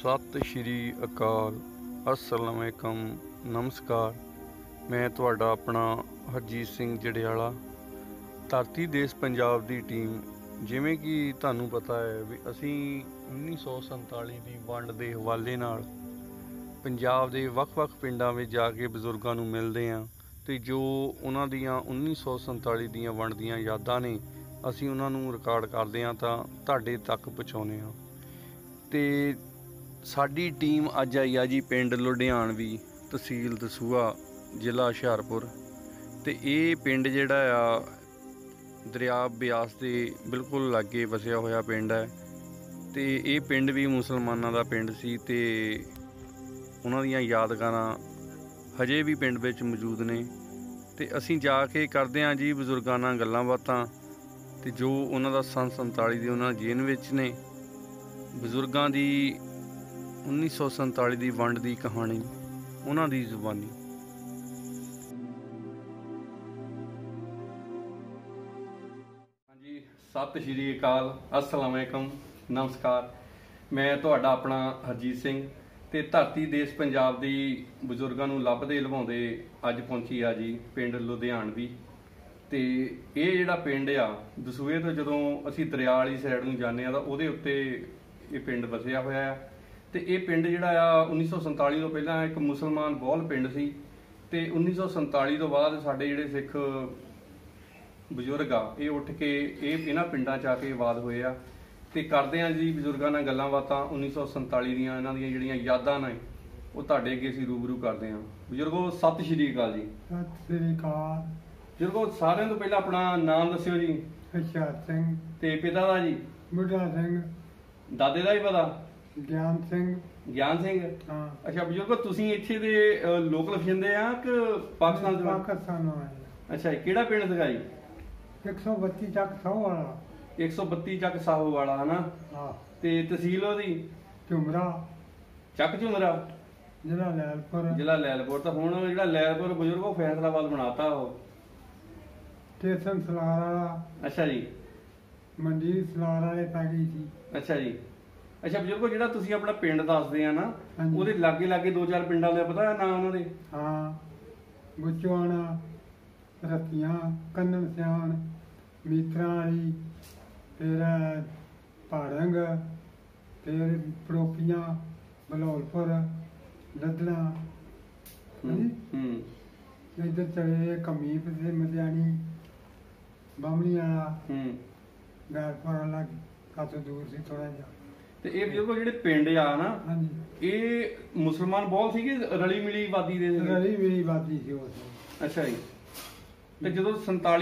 सत श्री अकाल, अस्सलाम वालेकुम, नमस्कार। मैं तुहाडा अपना हरजीत सिंह जड़ियाला। धरती देश पंजाब की टीम, जिमें कि तुहानू पता है भी असी 1947 की वंड के हवाले नाल पंजाब के ਵੱਖ-ਵੱਖ पिंडां में जाके बजुर्गों नू मिलते हैं तो जो उन्हां दियां 1947 दियां वंड दियां यादां ने असी उन्हां नू रिकॉर्ड करते हैं तो तुहाडे तक पहुँचाउने हैं। तो साडी टीम अज आई आ जी पिंड लुधियानवी, तहसील दसूहा, जिला हुशियारपुर। तो ये पिंड जिहड़ा आ दरिया ब्यास के बिल्कुल लागे वसिया होया पिंड है। तो ये पिंड भी मुसलमाना का पिंड सी ते उन्हां दियां यादगारां हजे भी पिंड विच मौजूद ने। तो असीं जाके करदे हां जी बजुर्गां नाल गल्लां बातां ते जो उन्हां दा सन 47 दी उन्हां जेन विच ने बजुर्गां दी 1947 की वंड की कहानी उन्हां दी जुबानी। हाँ जी, सत श्री अकाल, अस्सलाम वालेकुम, नमस्कार। मैं तुहाडा अपना हरजीत सिंह ते धरती देश पंजाब की बजुर्गों नू लभदे लभाउंदे अज पहुंची आ जी पिंड लुधियानवी। तो ये जिहड़ा पिंड आ दसूहे तो जदों असीं दरिया वाली साइड नू जाने आ तां उहदे उत्ते ये पिंड वसिया होया है। तो ये पिंड जिहड़ा आ 1947 तो पहलां एक मुसलमान बहुल पिंड सी ते 1947 तो बाद साडे जिहड़े सिख बजुर्ग आ ये उठ के इन्हां पिंडां च आके आबाद होए आ। ते करदे आ जी बजुर्गां नाल गल्लां बातां 1947 दियां इन्हां दियां जिहड़ियां यादां ने वो तुहाडे अगे असीं रूबरू करदे आ। बजुर्गो सत श्री अकाल जी। सत श्री अकाल। बजुर्गो सारिਆਂ ਤੋਂ ਪਹਿਲਾਂ ਆਪਣਾ ਨਾਮ ਦੱਸਿਓ ਜੀ। ਹੁਸ਼ਿਆਰ ਸਿੰਘ। ਤੇ ਪਿਤਾ ਦਾ ਜੀ? ਬੁੱਢਾ ਸਿੰਘ। ਦਾਦੇ ਦਾ ਵੀ ਪਤਾ? ਗਿਆਨ ਸਿੰਘ। ਗਿਆਨ ਸਿੰਘ। ਹਾਂ। ਅੱਛਾ ਬਜ਼ੁਰਗੋ ਤੁਸੀਂ ਇੱਥੇ ਦੇ ਲੋਕਲ ਵਸਿੰਦੇ ਆ ਕਿ ਪਾਕਿਸਤਾਨ ਤੋਂ? ਪਾਕਿਸਤਾਨੋਂ ਆਏ। ਅੱਛਾ ਕਿਹੜਾ ਪਿੰਡ ਸੀਗਾ ਜੀ? 132 ਚੱਕ ਸਾਹੋ ਵਾਲਾ। 132 ਚੱਕ ਸਾਹੋ ਵਾਲਾ ਹਨਾ? ਹਾਂ। ਤੇ ਤਹਿਸੀਲ ਉਹਦੀ? ਝੁਮਰਾ। ਚੱਕ ਝੁਮਰਾ। ਜ਼ਿਲ੍ਹਾ ਲੈਲਪੁਰ। ਜ਼ਿਲ੍ਹਾ ਲੈਲਪੁਰ। ਤਾਂ ਹੁਣ ਜਿਹੜਾ ਲੈਲਪੁਰ ਬਜ਼ੁਰਗੋ ਫੈਸਲਾਬਾਦ ਬਣਾਤਾ ਉਹ? ਸਟੇਸ਼ਨ ਸਲਾਰ ਵਾਲਾ। ਅੱਛਾ ਜੀ। ਮੰਡੀ ਸਲਾਰ ਵਾਲੇ ਪੈ ਗਈ ਸੀ। ਅੱਛਾ ਜੀ। ਅੱਛਾ ਬਜ਼ੁਰਗੋ ਜਿਹੜਾ ਤੁਸੀਂ ਆਪਣਾ ਪਿੰਡ ਦੱਸਦੇ ਆ ਨਾ ਉਹਦੇ ਲਾਗੇ ਲਾਗੇ ਦੋ ਚਾਰ ਪਿੰਡਾਂ ਦਾ ਪਤਾ ਨਾਂ ਉਹਨਾਂ ਦੇ? ਹਾਂ, ਗੁਚਵਾਣਾ, ਰਤੀਆਂ, ਕੰਨਣ ਸਿਆਣ, ਮੀਤਰਾਂ ਵਾਲੀ, ਫਿਰ ਭਾੜੰਗ, ਫਿਰ ਪੜੋਕੀਆਂ, ਬਲੌਲਪੁਰ, ਲੱਦਣਾ। ਇੱਧਰ ਚਲੇ ਕਮੀਪ ਤੇ ਮਧਿਆਣੀ, ਬਾਮਣੀ ਵਾਲਾ, ਗੈਰਪੁਰ ਵਾਲਾ ਕਾਫੀ ਦੂਰ ਸੀ ਥੋੜਾ ਜਿਹਾ। ਤੇ ਇਹ ਬਜ਼ੁਰਗੋ ਜਿਹੜੇ ਪਿੰਡ ਆ ਨਾ ਹਾਂਜੀ ਇਹ ਮੁਸਲਮਾਨ ਬਹੁਤ ਸੀਗੇ, ਰਲੀ ਮਿਲੀ ਆਬਾਦੀ ਦੇ? ਰਲੀ ਮਿਲੀ ਆਬਾਦੀ ਸੀ ਉਸ। ਅੱਛਾ ਜੀ। ਤੇ ਜਦੋਂ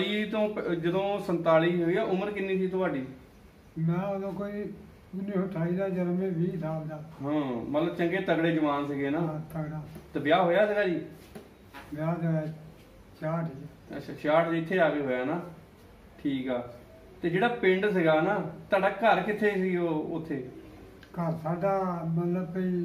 47 ਹੋਈ ਆ ਉਮਰ ਕਿੰਨੀ ਸੀ ਤੁਹਾਡੀ? ਮੈਂ ਉਦੋਂ ਕੋਈ 1928 ਦਾ ਜਨਮ ਹੈ, 20 ਸਾਲ ਦਾ। ਹਾਂ, ਮਤਲਬ ਚੰਗੇ ਤਗੜੇ ਜਵਾਨ ਸੀਗੇ ਨਾ? ਤਗੜਾ। ਤੇ ਵਿਆਹ ਹੋਇਆ ਸੀਗਾ ਜੀ? ਵਿਆਹ ਦੇ 66। ਅੱਛਾ 66 ਇੱਥੇ ਆ ਕੇ ਹੋਇਆ ਨਾ? ਠੀਕ ਆ। ਤੇ ਜਿਹੜਾ ਪਿੰਡ ਸੀਗਾ ਨਾ ਤੁਹਾਡਾ ਘਰ ਕਿੱਥੇ ਸੀ ਉੱਥੇ? ਘਰ ਸਾਡਾ ਮਤਲਬ ਵੀ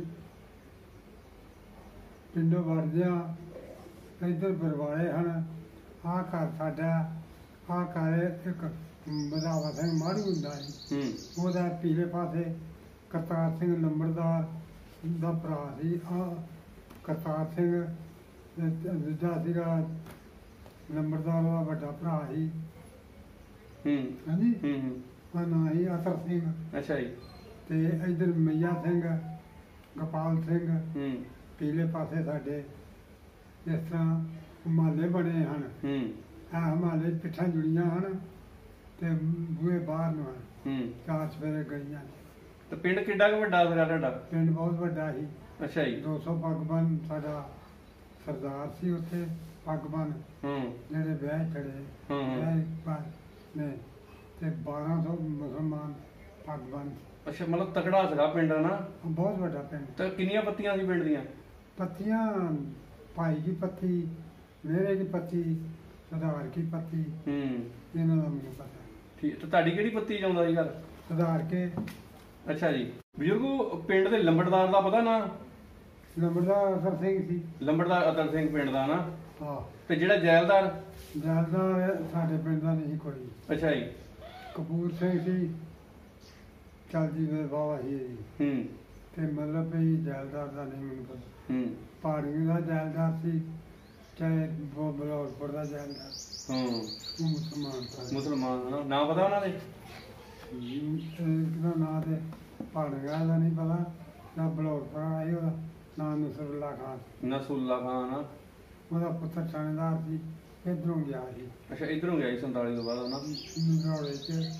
ਪਿੰਡੋਂ ਵੜਦਿਆਂ ਇੱਧਰ ਬਰਵਾਲੇ ਹਨ। ਆਹ ਘਰ ਸਾਡਾ, ਆਹ ਘਰ ਇੱਕ ਬਦਾਵਾ ਸਿੰਘ ਮਾੜੂ ਹੁੰਦਾ ਸੀ, ਉਹਦਾ ਪਿਛਲੇ ਪਾਸੇ ਕਰਤਾਰ ਸਿੰਘ ਲੰਬੜਦਾਰ ਦਾ ਭਰਾ ਸੀ। ਆਹ ਕਰਤਾਰ ਸਿੰਘ ਦੂਜਾ ਸੀਗਾ ਲੰਬੜਦਾਰ ਦਾ ਵੱਡਾ ਭਰਾ ਸੀ। ਹਾਂਜੀ। ਉਹਦਾ ਨਾਂ ਸੀ ਅਤਰ ਸਿੰਘ। ਅੱਛਾ ਜੀ। ਤੇ ਇੱਧਰ ਮਈਆ ਸਿੰਘ, ਗੋਪਾਲ ਸਿੰਘ, ਪਿਛਲੇ ਪਾਸੇ ਸਾਡੇ ਇਸ ਤਰ੍ਹਾਂ ਹਿਮਾਲੇ ਬਣੇ ਹਨ। ਇਹ ਹਿਮਾਲੇ ਪਿੱਠਾਂ ਜੁੜੀਆਂ ਹਨ ਤੇ ਬੂਹੇ ਬਾਹਰ ਨੂੰ ਹਨ। ਚਾਰ ਸਵੇਰੇ ਗਈਆਂ। ਤੇ ਪਿੰਡ ਕਿੱਡਾ ਕੁ ਵੱਡਾ ਸੀਗਾ ਤੁਹਾਡਾ? ਪਿੰਡ ਬਹੁਤ ਵੱਡਾ ਸੀ। ਅੱਛਾ ਜੀ। 200 ਪੱਗਬੰਨ ਸਾਡਾ ਸਰਦਾਰ ਸੀ ਉੱਥੇ। ਪੱਗਬੰਨ ਜਿਹੜੇ ਵਿਆਹ ਚੜੇ ਨੇ ਤੇ 1200 ਮੁਸਲਮਾਨ ਪੱਗਬੰਨ। ਅੱਛਾ, ਮਤਲਬ ਤਕੜਾ ਸੀਗਾ ਪਿੰਡ ਨਾ? ਬਹੁਤ ਵੱਡਾ ਪਿੰਡ। ਤੇ ਕਿੰਨੀਆਂ ਪੱਤੀਆਂ ਸੀ ਪਿੰਡ ਦੀਆਂ? ਪੱਤੀਆਂ ਭਾਈ ਕੀ ਪੱਤੀ, ਮੇਰੇ ਕੀ ਪੱਤੀ, ਸਰਦਾਰ ਕੀ ਪੱਤੀ, ਇਹਨਾਂ ਦਾ ਮੈਨੂੰ ਪਤਾ। ਠੀਕ। ਤੇ ਤੁਹਾਡੀ ਕਿਹੜੀ ਪੱਤੀ ਚ ਆਉਂਦਾ ਸੀ ਘਰ? ਸਰਦਾਰ ਕੇ। ਅੱਛਾ ਜੀ। ਬਜ਼ੁਰਗੋ ਪਿੰਡ ਦੇ ਲੰਬੜਦਾਰ ਦਾ ਪਤਾ ਨਾ? ਲੰਬੜਦਾਰ ਅਤਰ ਸਿੰਘ ਸੀ। ਲੰਬੜਦਾਰ ਅਤਰ ਸਿੰਘ ਪਿੰਡ ਦਾ ਨਾ? ਹਾਂ। ਤੇ ਜਿਹੜਾ ਜੈਲਦਾਰ? ਜੈਲਦਾਰ ਸਾਡੇ ਪਿੰਡ ਦਾ ਨਹੀਂ ਕੋਈ। ਅੱਛਾ ਜੀ। ਕਪੂਰ ਸਿੰਘ ਸੀ। ਚੱਲ ਜੀ ਮੇਰੇ ਬਾਬਾ ਹੀ ਹੈ ਜੀ। ਤੇ ਮਤਲਬ ਵੀ ਜਾਇਦਾਦ ਦਾ ਨਹੀਂ ਮੈਨੂੰ ਪਤਾ। ਪਹਾੜੀਆਂ ਦਾ ਜਾਇਦਾਦ ਸੀ, ਚਾਹੇ ਉਹ ਬਲੌਰਪੁਰ ਦਾ ਜਾਇਦਾਦ। ਉਹ ਮੁਸਲਮਾਨ ਨਾ ਨਾਂ ਪਤਾ ਉਹਨਾਂ ਦੇ? ਇੱਕ ਦਾ ਨਾਂ ਤੇ ਪਹਾੜੀਆਂ ਦਾ ਨਹੀਂ ਪਤਾ, ਨਾ ਬਲੌਰਪੁਰ ਆਈ, ਉਹਦਾ ਨਾਂ ਨਸਰੁੱਲਾ ਖਾਨ। ਨਸਰੁੱਲਾ ਖਾਨ ਉਹਦਾ ਪੁੱਤਰ ਥਾਣੇਦਾਰ ਸੀ, ਇੱਧਰੋਂ ਗਿਆ ਸੀ। ਅੱਛਾ, ਇੱਧਰੋਂ ਗਿਆ ਸੀ 47 ਤੋਂ ਬਾਅਦ ਉਹਨਾਂ ਨਰੌਲੇ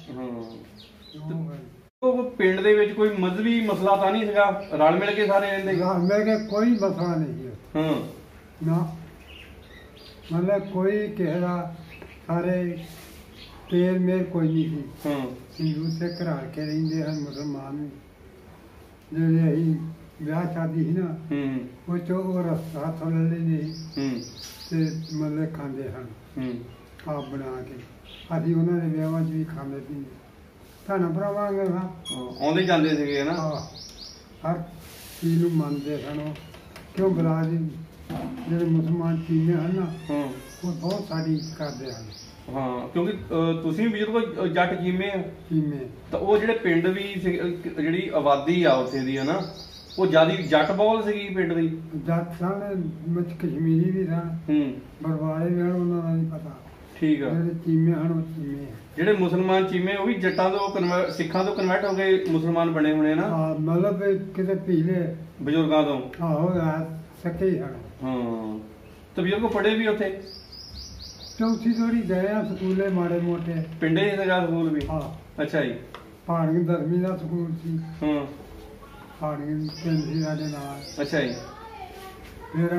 ਚ। ਉਹ ਪਿੰਡ ਦੇ ਵਿੱਚ ਕੋਈ ਮਜ਼ਹਬੀ ਮਸਲਾ ਤਾਂ ਨਹੀਂ ਸੀਗਾ, ਰਲ ਮਿਲ ਕੇ ਸਾਰੇ ਰਹਿੰਦੇ? ਰਲ ਮਿਲ ਕੇ ਕੋਈ ਮਸਲਾ ਨਹੀਂ ਹੈ ਨਾ, ਮਤਲਬ ਕੋਈ ਕਿਸੇ ਦਾ, ਸਾਰੇ ਤੇਲ ਮੇਲ ਕੋਈ ਨਹੀਂ ਸੀ। ਹਿੰਦੂ ਸਿੱਖ ਰਲ ਕੇ ਰਹਿੰਦੇ ਹਨ, ਮੁਸਲਮਾਨ ਵੀ। ਜਿਹੜੇ ਅਸੀਂ ਵਿਆਹ ਸ਼ਾਦੀ ਸੀ ਨਾ, ਉਹ ਚੋਂ ਉਹ ਰਸਤਾ ਹੱਥੋਂ ਲੈ ਲੈਂਦੇ ਸੀ ਤੇ ਮਤਲਬ ਖਾਂਦੇ ਹਨ ਆਪ ਬਣਾ ਕੇ। ਅਸੀਂ ਉਹਨਾਂ ਦੇ ਵਿਆਹਾਂ 'ਚ ਵੀ ਖਾਂਦੇ ਪੀਂਦੇ, ਧਨ ਭਰਾਵਾਂਗੇ ਆਉਂਦੇ ਜਾਂਦੇ ਸੀਗੇ ਨਾ, ਹਰ ਚੀਜ਼ ਨੂੰ ਮੰਨਦੇ ਸਨ ਉਹ। ਕਿਉਂ ਬਲਾ ਜੀ ਜਿਹੜੇ ਮੁਸਲਮਾਨ ਚੀਨੇ ਹਨ ਨਾ, ਉਹ ਬਹੁਤ ਸਾਡੀ ਇੱਜ਼ਤ ਕਰਦੇ ਹਨ। ਹਾਂ, ਕਿਉਂਕਿ ਤੁਸੀਂ ਵੀ ਜਦੋਂ ਜੱਟ ਚੀਮੇ ਆ, ਤਾਂ ਉਹ ਜਿਹੜੇ ਪਿੰਡ ਵੀ ਜਿਹੜੀ ਆਬਾਦੀ ਆ ਉੱਥੇ ਦੀ ਹੈ ਨਾ, ਉਹ ਜਿਆਦੀ ਜੱਟ ਬਹੁਤ ਸੀਗੀ ਪਿੰਡ ਦੀ। ਜੱਟ ਸਨ ਵਿੱਚ ਕਸ਼ਮੀਰੀ ਵੀ ਸਨ, ਬਰਵਾਲੇ ਵੀ ਹਨ, ਉਹਨਾਂ ਦਾ ਨਹੀਂ ਪਤਾ। ਠੀਕ ਆ। ਜਿਹੜੇ ਚੀਮੇ ਹਨ ਉਹ ਚੀਮੇ ਆ। ਜਿਹੜੇ ਮੁਸਲਮਾਨ ਚੀਮੇ ਉਹ ਵੀ ਜੱਟਾਂ ਤੋਂ ਸਿੱਖਾਂ ਤੋਂ ਕਨਵਰਟ ਹੋ ਕੇ ਮੁਸਲਮਾਨ ਬਣੇ ਹੋਣੇ ਨਾ। ਮਤਲਬ ਕਿਤੇ ਪਿਛਲੇ ਬਜ਼ੁਰਗਾਂ ਤੋਂ। ਆਹੋ ਸਕੇ ਹੀ ਹਨ। ਹਾਂ, ਤੇ ਬਜ਼ੁਰਗ ਪੜ੍ਹੇ ਵੀ ਉੱਥੇ? ਚੌਥੀ ਥੋੜੀ ਗਏ ਆ ਸਕੂਲੇ ਮਾੜੇ ਮੋਟੇ, ਪਿੰਡੇ ਹੀ ਸੀਗਾ ਸਕੂਲ ਵੀ? ਅੱਛਾ ਜੀ। ਪਹਾੜੀਆਂ 10ਵੀਂ ਦਾ ਸਕੂਲ ਸੀ। ਪਹਾੜੀਆਂ ਪਿੰਡ ਸੀ ਸਾਡੇ ਨਾਲ। ਅੱਛਾ ਜੀ। ਫਿਰ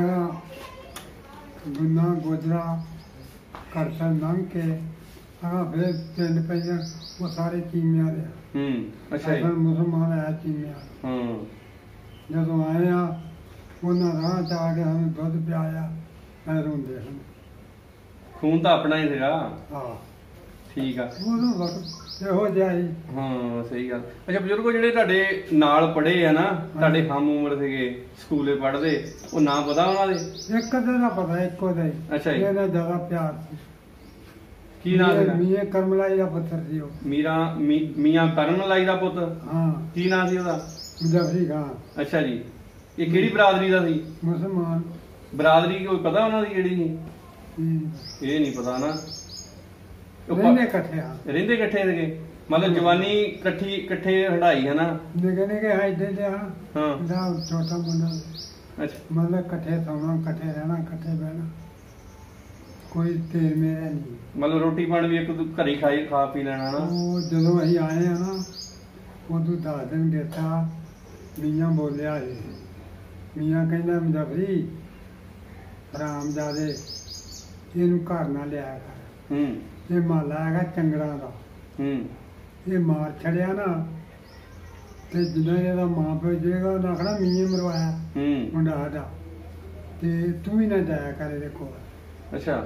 ਗੁੰਨਾ ਗੋਜਰਾ ਕਰਤਾ ਲੰਘ ਕੇ ਫਿਰ ਪਿੰਡ ਪੈਣ, ਉਹ ਸਾਰੇ ਚੀਮਿਆਂ ਦੇ। ਅੱਛਾ ਜੀ। ਮੁਸਲਮਾਨ ਆਇਆ ਚੀਮਿਆਂ। ਜਦੋਂ ਆਏ ਆ, ਉਹਨਾਂ ਰਾਹ ਚ ਆ ਕੇ ਸਾਨੂੰ ਦੁੱਧ ਪਿਆਇਆ, ਮੈਂ ਰੋਂਦੇ ਹਨ। ਖੂਨ ਤਾਂ ਆਪਣਾ ਹੀ ਸੀਗਾ। ਹਾਂ, ਠੀਕ ਆ। ਉਦੋਂ ਵਕਤ ਇਹੋ ਜਿਹਾ ਹੀ। ਹਾਂ, ਸਹੀ ਗੱਲ। ਅੱਛਾ, ਬਜ਼ੁਰਗੋ ਜਿਹੜੇ ਤੁਹਾਡੇ ਨਾਲ ਪੜ੍ਹੇ ਆ ਨਾ, ਤੁਹਾਡੇ ਹਮ ਉਮਰ ਸੀਗੇ, ਸਕੂਲੇ ਪੜ੍ਹਦੇ, ਉਹ ਨਾਂ ਪਤਾ ਉਹਨਾਂ ਦੇ? ਇੱਕ ਦੇ ਦਾ ਪਤਾ, ਇੱਕੋ ਦਾ ਹੀ। ਅੱਛਾ ਜੀ। ਇਹਦਾ ਜ਼ਿਆਦਾ ਪਿਆਰ ਸੀ। ਕੀ ਨਾਂ ਸੀਗਾ? ਮੀਆਂ ਕਰਮਲਾਈ ਦਾ ਪੁੱਤਰ ਸੀ ਉਹ। ਮੀਆਂ ਕਰਮਲਾਈ ਦਾ ਪੁੱਤ? ਹਾਂ। ਕੀ ਨਾਂ ਸੀ ਉਹਦਾ? ਮੁਜ਼ੱਫਰੀ ਖਾਨ। ਅੱਛਾ ਜੀ। ਇਹ ਕਿਹੜੀ ਬਰਾਦਰੀ ਦਾ ਸੀ? ਮੁਸਲਮਾਨ। ਬਰਾਦਰੀ ਕੋਈ ਪਤਾ ਉਹਨਾਂ ਦੀ ਕਿਹੜੀ ਸੀ? ਇਹ ਨਹੀਂ ਪਤਾ ਨਾ। ਰਹਿੰਦੇ ਇਕੱਠੇ ਆ। ਰਹਿੰਦੇ ਇਕੱਠੇ ਸੀਗੇ, ਮਤਲਬ ਜਵਾਨੀ ਇਕੱਠੇ ਹੰਢਾਈ ਹੈ ਨਾ? ਨਿੱਕੇ ਨਿੱਕੇ ਹਾਈਡੇ ਤੇ ਆ। ਹਾਂ। ਛੋਟਾ ਮੁੰਡਾ। ਅੱਛਾ। ਮਤਲਬ ਇਕੱਠੇ ਸੌਣਾ, ਇਕੱਠੇ ਰਹਿਣਾ, ਇਕੱਠੇ ਬਹਿਣਾ, ਕੋਈ ਤੇਰ ਮੇਰਾ ਨਹੀਂ। ਮਤਲਬ ਰੋਟੀ ਪਾਣੀ ਵੀ ਇੱਕ ਘਰੇ ਖਾ ਪੀ ਲੈਣਾ ਨਾ? ਉਹ ਜਦੋਂ ਅਸੀਂ ਆਏ ਆ ਨਾ, ਉਦੋਂ 10 ਦਿਨ ਬੈਠਾ, ਮੀਆਂ ਬੋਲਿਆ ਸੀ। ਮੀਆਂ ਕਹਿੰਦਾ ਮੁਜ਼ੱਫਰੀ ਹਰਾਮਜ਼ਾਦੇ, ਇਹਨੂੰ ਘਰ ਨਾ ਲਿਆਇਆ ਕਰ। ਇਹ ਮਾਲਾ ਹੈਗਾ ਚੰਗੜਾਂ ਦਾ। ਇਹ ਮਾਰ ਛੜਿਆ ਨਾ, ਤੇ ਜਿੰਨਾ ਇਹਦਾ ਮਾਂ ਪਿਓ ਜੇਗਾ ਉਹਨੇ ਆਖਣਾ ਮੀਆਂ ਮਰਵਾਇਆ ਮੁੰਡਾ ਸਾਡਾ, ਤੇ ਤੂੰ ਵੀ ਨਾ ਜਾਇਆ ਕਰ ਇਹਦੇ ਕੋਲ। ਅੱਛਾ।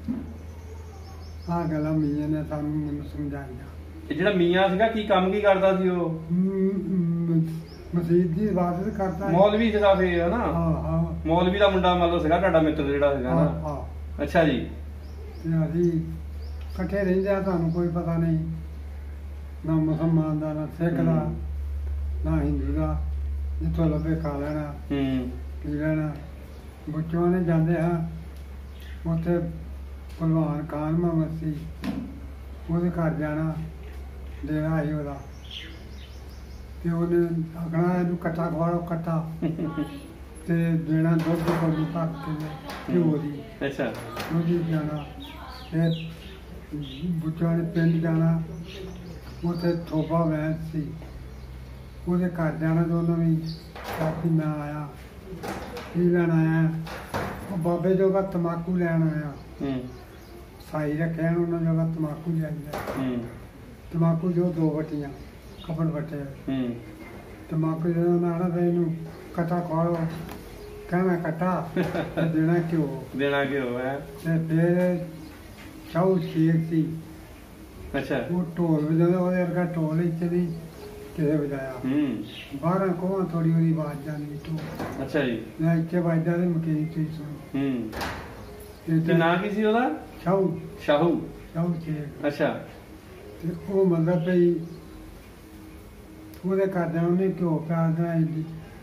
ਆਹ ਗੱਲਾਂ ਮੀਆਂ ਨੇ ਸਾਨੂੰ ਮੈਨੂੰ ਸਮਝਾਈਆਂ। ਇਹ ਜਿਹੜਾ ਮੀਆਂ ਸੀਗਾ ਕੀ ਕੰਮ ਕੀ ਕਰਦਾ ਸੀ ਉਹ? ਮਸਜਿਦ ਦੀ ਇਬਾਦਤ ਕਰਦਾ। ਮੌਲਵੀ ਸੀਗਾ ਫੇਰ ਹੈ ਨਾ? ਹਾਂ। ਮੌਲਵੀ ਦਾ ਮੁੰਡਾ ਮਤਲਬ ਸੀਗਾ ਤੁਹਾਡਾ ਮਿੱਤਰ ਜਿਹੜਾ ਸੀਗਾ ਨਾ? ਅੱਛਾ ਜੀ। ਤੇ ਅਸੀਂ ਇਕੱਠੇ ਰਹਿੰਦੇ ਆ, ਤੁਹਾਨੂੰ ਕੋਈ ਪਤਾ ਨਹੀਂ, ਨਾ ਮੁਸਲਮਾਨ ਦਾ, ਨਾ ਸਿੱਖ ਦਾ, ਨਾ ਹਿੰਦੂ ਦਾ। ਜਿੱਥੋਂ ਲੱਭੇ ਖਾ ਲੈਣਾ, ਪੀ ਲੈਣਾ। ਬੁੱਚੋਂ ਨੇ ਜਾਂਦੇ ਹਾਂ, ਉੱਥੇ ਭਲਵਾਨ ਖਾਨ ਮੁਹੰਮਦ ਸੀ, ਉਹਦੇ ਘਰ ਜਾਣਾ, ਡੇਰਾ ਸੀ ਉਹਦਾ, ਤੇ ਉਹਨੇ ਆਖਣਾ ਇਹਨੂੰ ਕੱਟਾ ਖਵਾੜੋ, ਕੱਟਾ, ਤੇ ਦੇਣਾ ਦੁੱਧ ਕੋਲੀ ਭਰ ਕੇ ਘਿਓ ਦੀ। ਅੱਛਾ। ਉਹਦੀ ਜਾਣਾ, ਫਿਰ ਬੁੱਚੋਂ ਨੇ ਪਿੰਡ ਜਾਣਾ, ਉੱਥੇ ਥੋਪਾ ਵੈਂਸ ਸੀ, ਉਹਦੇ ਘਰ ਜਾਣਾ, ਤੇ ਉਹਨਾਂ ਵੀ ਕਾਫੀ ਮੈਂ ਆਇਆ, ਕੀ ਲੈਣ ਆਇਆ? ਉਹ ਬਾਬੇ ਜੋਗਾ ਤਮਾਕੂ ਲੈਣ ਆਇਆ। ਸਾਈ ਰੱਖਿਆ, ਉਹਨਾਂ ਜੋਗਾ ਤਮਾਕੂ ਲਿਆਂਦਾ। ਤਮਾਕੂ ਜੋ 2 ਵੱਟੀਆਂ ਕਪੜ ਵੱਟੇ। ਤਮਾਕੂ ਜਦੋਂ ਉਹਨਾਂ ਆਣਾ, ਫਿਰ ਇਹਨੂੰ ਕੱਟਾ ਖਵਾਓ, ਕਹਿਣਾ ਕੱਟਾ, ਦੇਣਾ ਘਿਓ। ਦੇਣਾ ਘਿਓ ਹੈ। ਤੇ ਫਿਰ ਚਾਉ ਸ਼ੇਖ ਸੀ। ਅੱਛਾ। ਉਹ ਢੋਲ ਵਜਾਉਂਦਾ, ਉਹਦੇ ਵਰਗਾ ਢੋਲ ਇੱਥੇ ਨਹੀਂ ਕਿਸੇ ਵਜਾਇਆ। 12 ਕੋਹਾਂ ਥੋੜੀ ਉਹਦੀ ਆਵਾਜ਼ ਜਾਂਦੀ ਢੋਲ। ਅੱਛਾ ਜੀ। ਮੈਂ ਇੱਥੇ ਵੱਜਦਾ ਤੇ ਮਕੇਰੀ ਤੁਸੀਂ ਸੁਣੋ। ਤੇ ਨਾਂ ਕੀ ਸੀ ਉਹਦਾ? ਸ਼ਾਹੂ ਸ਼ੇਖ। ਅੱਛਾ। ਤੇ ਉਹ ਮਤਲਬ ਭਈ ਉਹਦੇ ਘਰਦਿਆਂ ਉਹਨੇ ਘਿਓ ਪਿਆ ਦੇਣਾ,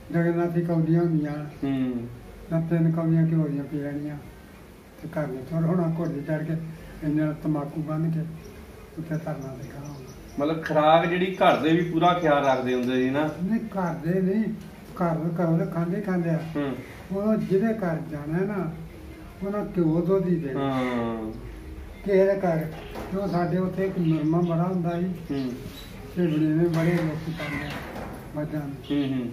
ਜਗਨਨਾਥੀ ਕੌਡੀਆਂ ਹੁੰਦੀਆਂ ਹੂੰ ਤਾਂ 3 ਕੌਡੀਆਂ ਘਿਓ ਦੀਆਂ ਪੀ ਲੈਣੀਆਂ ਤੇ ਘਰ ਨੂੰ ਤੁਰ ਹੋਣਾ ਘੋੜੇ ਚੜ੍ਹ ਕੇ ਇਹਨਾਂ ਤੰਬਾਕੂ ਬੰਨ੍ਹ ਕੇ ਉੱਥੇ ਧਰਨਾ ਤੇ ਖੜਾ ਹੋਣਾ। ਮਤਲਬ ਖੁਰਾਕ ਜਿਹੜੀ ਘਰ ਦੇ ਵੀ ਪੂਰਾ ਖਿਆਲ ਰੱਖਦੇ ਹੁੰਦੇ ਸੀ ਨਾ। ਨਹੀਂ ਘਰ ਦੇ ਨਹੀਂ, ਘਰੋਂ ਤਾਂ ਖਾਂਦੇ ਆ। ਹੂੰ ਉਹ ਜਿਹਦੇ ਘਰ ਜਾਣਾ ਨਾ ਉਹਨਾਂ ਘਿਓ ਦੁੱਧ ਹੀ ਦੇਣਾ। ਹਾਂ ਕਿਸੇ ਦੇ ਘਰ ਜੋ ਸਾਡੇ ਉੱਥੇ ਇੱਕ ਨਰਮਾ ਬੜਾ ਹੁੰਦਾ ਸੀ ਹੂੰ ਤੇ ਬੜੇਵੇਂ ਬੜੇ ਲੋਕੀ ਪਾਉਂਦੇ ਮੱਝਾਂ ਨੂੰ। ਹੂੰ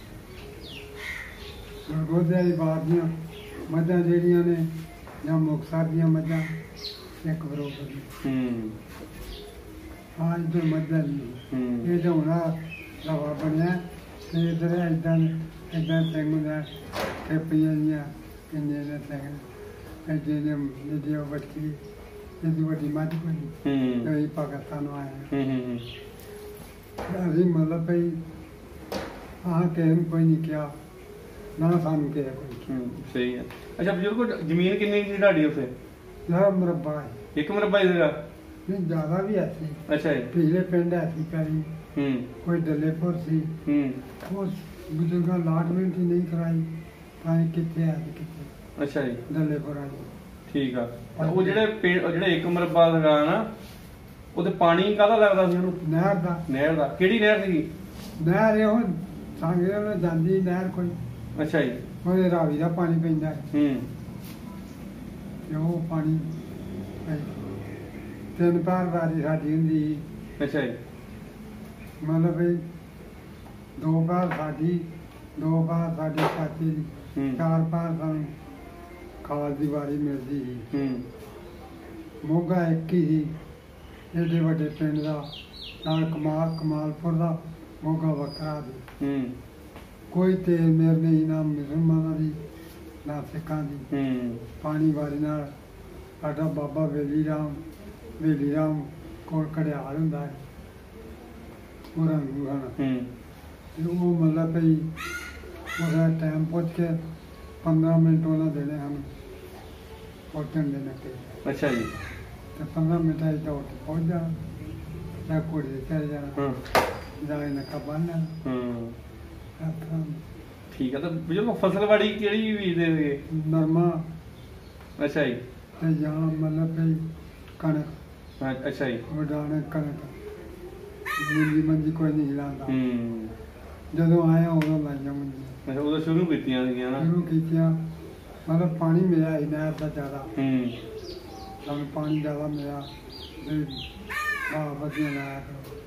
ਗੋਦੇ ਵਾਲੀ ਬਾਤ ਦੀਆਂ ਮੱਝਾਂ ਜਿਹੜੀਆਂ ਨੇ ਜਾਂ ਮੁਕਤਸਰ ਦੀਆਂ ਮੱਝਾਂ ਇੱਕ ਬਰੋਬਰ ਨੇ। ਹੂੰ ਹਾਂ ਇੱਧਰ ਮੱਝਾਂ ਨਹੀਂ ਹੂੰ ਇਹ ਤਾਂ ਹੁਣ ਰਵਾ ਬਣਿਆ ਤੇ ਇੱਧਰ ਏਦਾਂ ਸਿੰਘ ਹੁੰਦਾ ਖੇਪੀਆਂ ਜੀਆਂ ਕਿੰਨੇ ਨੇ ਸਿੰਘ ਐਡੇ ਨੇ ਜਿਹੜੀ ਉਹ ਬੱਚੀ ਇਹਦੀ ਵੱਡੀ ਮੱਝ ਕੋਈ ਨਹੀਂ ਹੂੰ ਇਹ ਪਾਕਿਸਤਾਨ ਨੂੰ ਆਇਆ। ਹੂੰ ਅਸੀਂ ਮਤਲਬ ਭਈ ਆਹ ਕਿਸੇ ਨੂੰ ਕੋਈ ਨਹੀਂ ਕਿਹਾ ਨਾ ਸਾਨੂੰ ਕਿਹਾ ਕੋਈ। ਸਹੀ ਹੈ। ਅੱਛਾ ਬਜ਼ੁਰਗੋ ਜ਼ਮੀਨ ਕਿੰਨੀ ਸੀ ਤੁਹਾਡੀ ਉੱਥੇ? ਯਾਰ ਮੁਰੱਬਾ ਹੈ ਇੱਕ ਮੁਰੱਬਾ ਹੀ ਸੀਗਾ? ਨਹੀਂ ਜ਼ਿਆਦਾ ਵੀ ਐਸੀ ਅੱਛਾ ਜੀ। ਪਿਛਲੇ ਪਿੰਡ ਐਸੀ ਪੈਰੀ ਹੂੰ ਕੋਈ ਡੱਲੇਪੁਰ ਸੀ ਹੂੰ ਉਸ ਬਜ਼ੁਰਗਾਂ ਲਾਟਮੈਂਟ ਹੀ ਨਹੀਂ ਕਰਾਈ ਤਾਂ ਇਹ ਕਿੱਥੇ ਆ ਜੀ ਕਿੱਥੇ ਅੱਛਾ ਜੀ ਡੱਲੇਪੁਰ ਆ ਠੀਕ ਆ। ਉਹ ਜਿਹੜੇ ਪਿੰਡ ਜਿਹੜੇ ਇੱਕ ਮੁਰੱਬਾ ਸੀਗਾ ਨਾ ਉਹਦੇ ਪਾਣੀ ਕਾਹਦਾ ਲੱਗਦਾ ਸੀ ਉਹਨੂੰ? ਨਹਿਰ ਦਾ। ਨਹਿਰ ਦਾ? ਕਿਹੜੀ ਨਹਿਰ ਸੀਗੀ? ਨਹਿਰ ਇਹੋ ਸਾਂਗੇ ਨਾਲ ਜਾਂਦੀ ਨਹਿਰ ਕੋਈ ਅੱਛਾ ਜੀ। ਉਹਦੇ ਰਾਵੀ ਦਾ ਪਾਣੀ ਪੈਂਦਾ ਹੈ ਹੂੰ ਤੇ ਉਹ ਪਾਣੀ ਭਾਈ 3 ਪਾਰ ਵਾਰੀ ਸਾਡੀ ਹੁੰਦੀ ਸੀ। ਅੱਛਾ ਜੀ। ਮਤਲਬ ਵੀ 2 ਪਾਰ ਸਾਡੀ 2 ਪਾਰ ਸਾਡੀ ਚਾਚੀ ਦੀ ਹੂੰ 4 ਪਾਰ ਸਾਨੂੰ ਖਾਦ ਦੀ ਵਾਰੀ ਮਿਲਦੀ ਸੀ। ਹੂੰ ਮੋਗਾ ਇੱਕ ਹੀ ਸੀ ਏਡੇ ਵੱਡੇ ਪਿੰਡ ਦਾ ਨਾਲ ਕਮਾਲਪੁਰ ਦਾ ਮੋਗਾ ਵੱਖਰਾ ਸੀ। ਹੂੰ ਕੋਈ ਤੇਲ ਮੇਰ ਨਹੀਂ ਨਾ ਮੁਸਲਮਾਨਾਂ ਦੀ ਨਾ ਸਿੱਖਾਂ ਦੀ। ਹੂੰ ਪਾਣੀ ਵਾਰੀ ਨਾਲ ਸਾਡਾ ਬਾਬਾ ਵੇਲੀ ਰਾਮ ਕੋਲ ਘੜਿਆਲ ਹੁੰਦਾ ਹੈ ਉਹਨਾਂ ਨੂੰ ਗਾਣਾ ਹੂੰ ਤੇ ਉਹ ਮਤਲਬ ਭਈ ਉਹਦਾ ਟਾਈਮ ਪੁੱਛ ਕੇ 15 ਮਿੰਟ ਉਹਨਾਂ ਦੇਣੇ ਹਨ ਪਹੁੰਚਣ ਦੇ ਨੱਕੇ ਅੱਛਾ ਜੀ। ਤੇ 15 ਮਿੰਟਾਂ 'ਚ ਦੌੜ ਕੇ ਪਹੁੰਚ ਜਾਣਾ ਜਾਂ ਘੋੜੇ 'ਤੇ ਚੜ੍ਹ ਜਾਣਾ ਹਾਂ ਜਾਂ ਨੱਕਾ ਬੰਨ੍ਹ ਲੈਣਾ। ਹੂੰ ਇਸ ਤਰ੍ਹਾਂ ਠੀਕ ਆ। ਤਾਂ ਬਜ਼ੁਰਗੋ ਫਸਲਵਾੜੀ ਕਿਹੜੀ ਬੀਜਦੇ ਸੀਗੇ? ਨਰਮਾ ਅੱਛਾ ਜੀ। ਤੇ ਜਾਂ ਮਤਲਬ ਭਈ ਕਣਕ ਅੱਛਾ ਜੀ। ਵਡਾਣੇ ਕਣਕ ਮੰਜੀ ਕੋਈ ਨਹੀਂ ਹਿਲਾਉਂਦਾ। ਹੂੰ ਜਦੋਂ ਆਇਆ ਉਦੋਂ ਲਾਈਆਂ ਮੰਜੀਆਂ ਅੱਛਾ ਉਦੋਂ ਸ਼ੁਰੂ ਕੀਤੀਆਂ ਸੀਗੀਆਂ ਨਾ। ਸ਼ੁਰੂ ਕੀਤੀਆਂ ਮਤਲਬ ਪਾਣੀ ਮਿਲਿਆ ਸੀ ਨਹਿਰ ਦਾ ਜ਼ਿਆਦਾ ਹੂੰ ਸਾਨੂੰ ਪਾਣੀ ਜ਼ਿਆਦਾ ਮਿਲਿਆ ਤੇ ਵਧੀਆ ਲਾਇਆ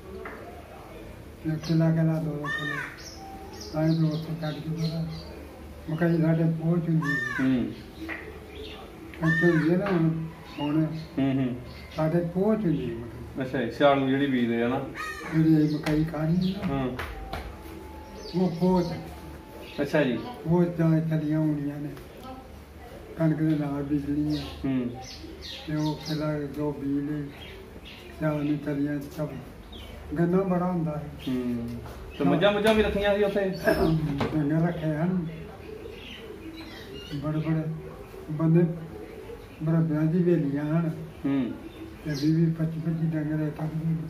ਕਰੋ ਕਿਲਾ 2 ਕਿਲੇ ਆਏ ਤੋਂ ਉੱਥੇ ਕੱਢ ਕੇ ਪੂਰਾ ਮਕਾਈ ਸਾਡੇ ਪਹੁੰਚ ਹੁੰਦੀ ਸੀ। ਹੂੰ ਇੱਥੇ ਹੁੰਦੀ ਹੈ ਨਾ ਹੁਣ ਹੂੰ ਸਾਡੇ ਪਹੁੰਚ ਹੁੰਦੀ ਹੈ ਮਕਾਈ ਅੱਛਾ ਜੀ। ਸਿਆਲ ਨੂੰ ਜਿਹੜੀ ਬੀਜਦੇ ਆ ਨਾ। ਜਿਹੜੀ ਇਹ ਮਕਾਈ ਖਾਣੀ ਨਾ ਹਾਂ ਉਹ ਪਹੁੰਚ ਅੱਛਾ ਜੀ। ਉਹ ਜਾਂ ਚਲੀਆਂ ਹੁੰਦੀਆਂ ਨੇ ਕਣਕ ਦੇ ਨਾਲ ਬੀਜਣੀਆਂ ਹੂੰ ਤੇ ਉਹ ਕਿਲਾ 2 ਬੀਜ ਜਾਂ ਨਹੀਂ ਚਲੀਆਂ ਸਭ ਗੰਨਾ ਬੜਾ ਹੁੰਦਾ ਹੈ। ਹੂੰ ਤੇ ਮੱਝਾਂ ਵੀ ਰੱਖੀਆਂ ਸੀ ਉੱਥੇ? ਡੰਗਰ ਰੱਖੇ ਹਨ ਬੜੇ ਬੰਦੇ ਬਰਬਿਆਂ ਦੀ ਵੇਲੀਆਂ ਹਨ ਹੂੰ ਤੇ 20-25 ਡੰਗਰ ਇੱਕ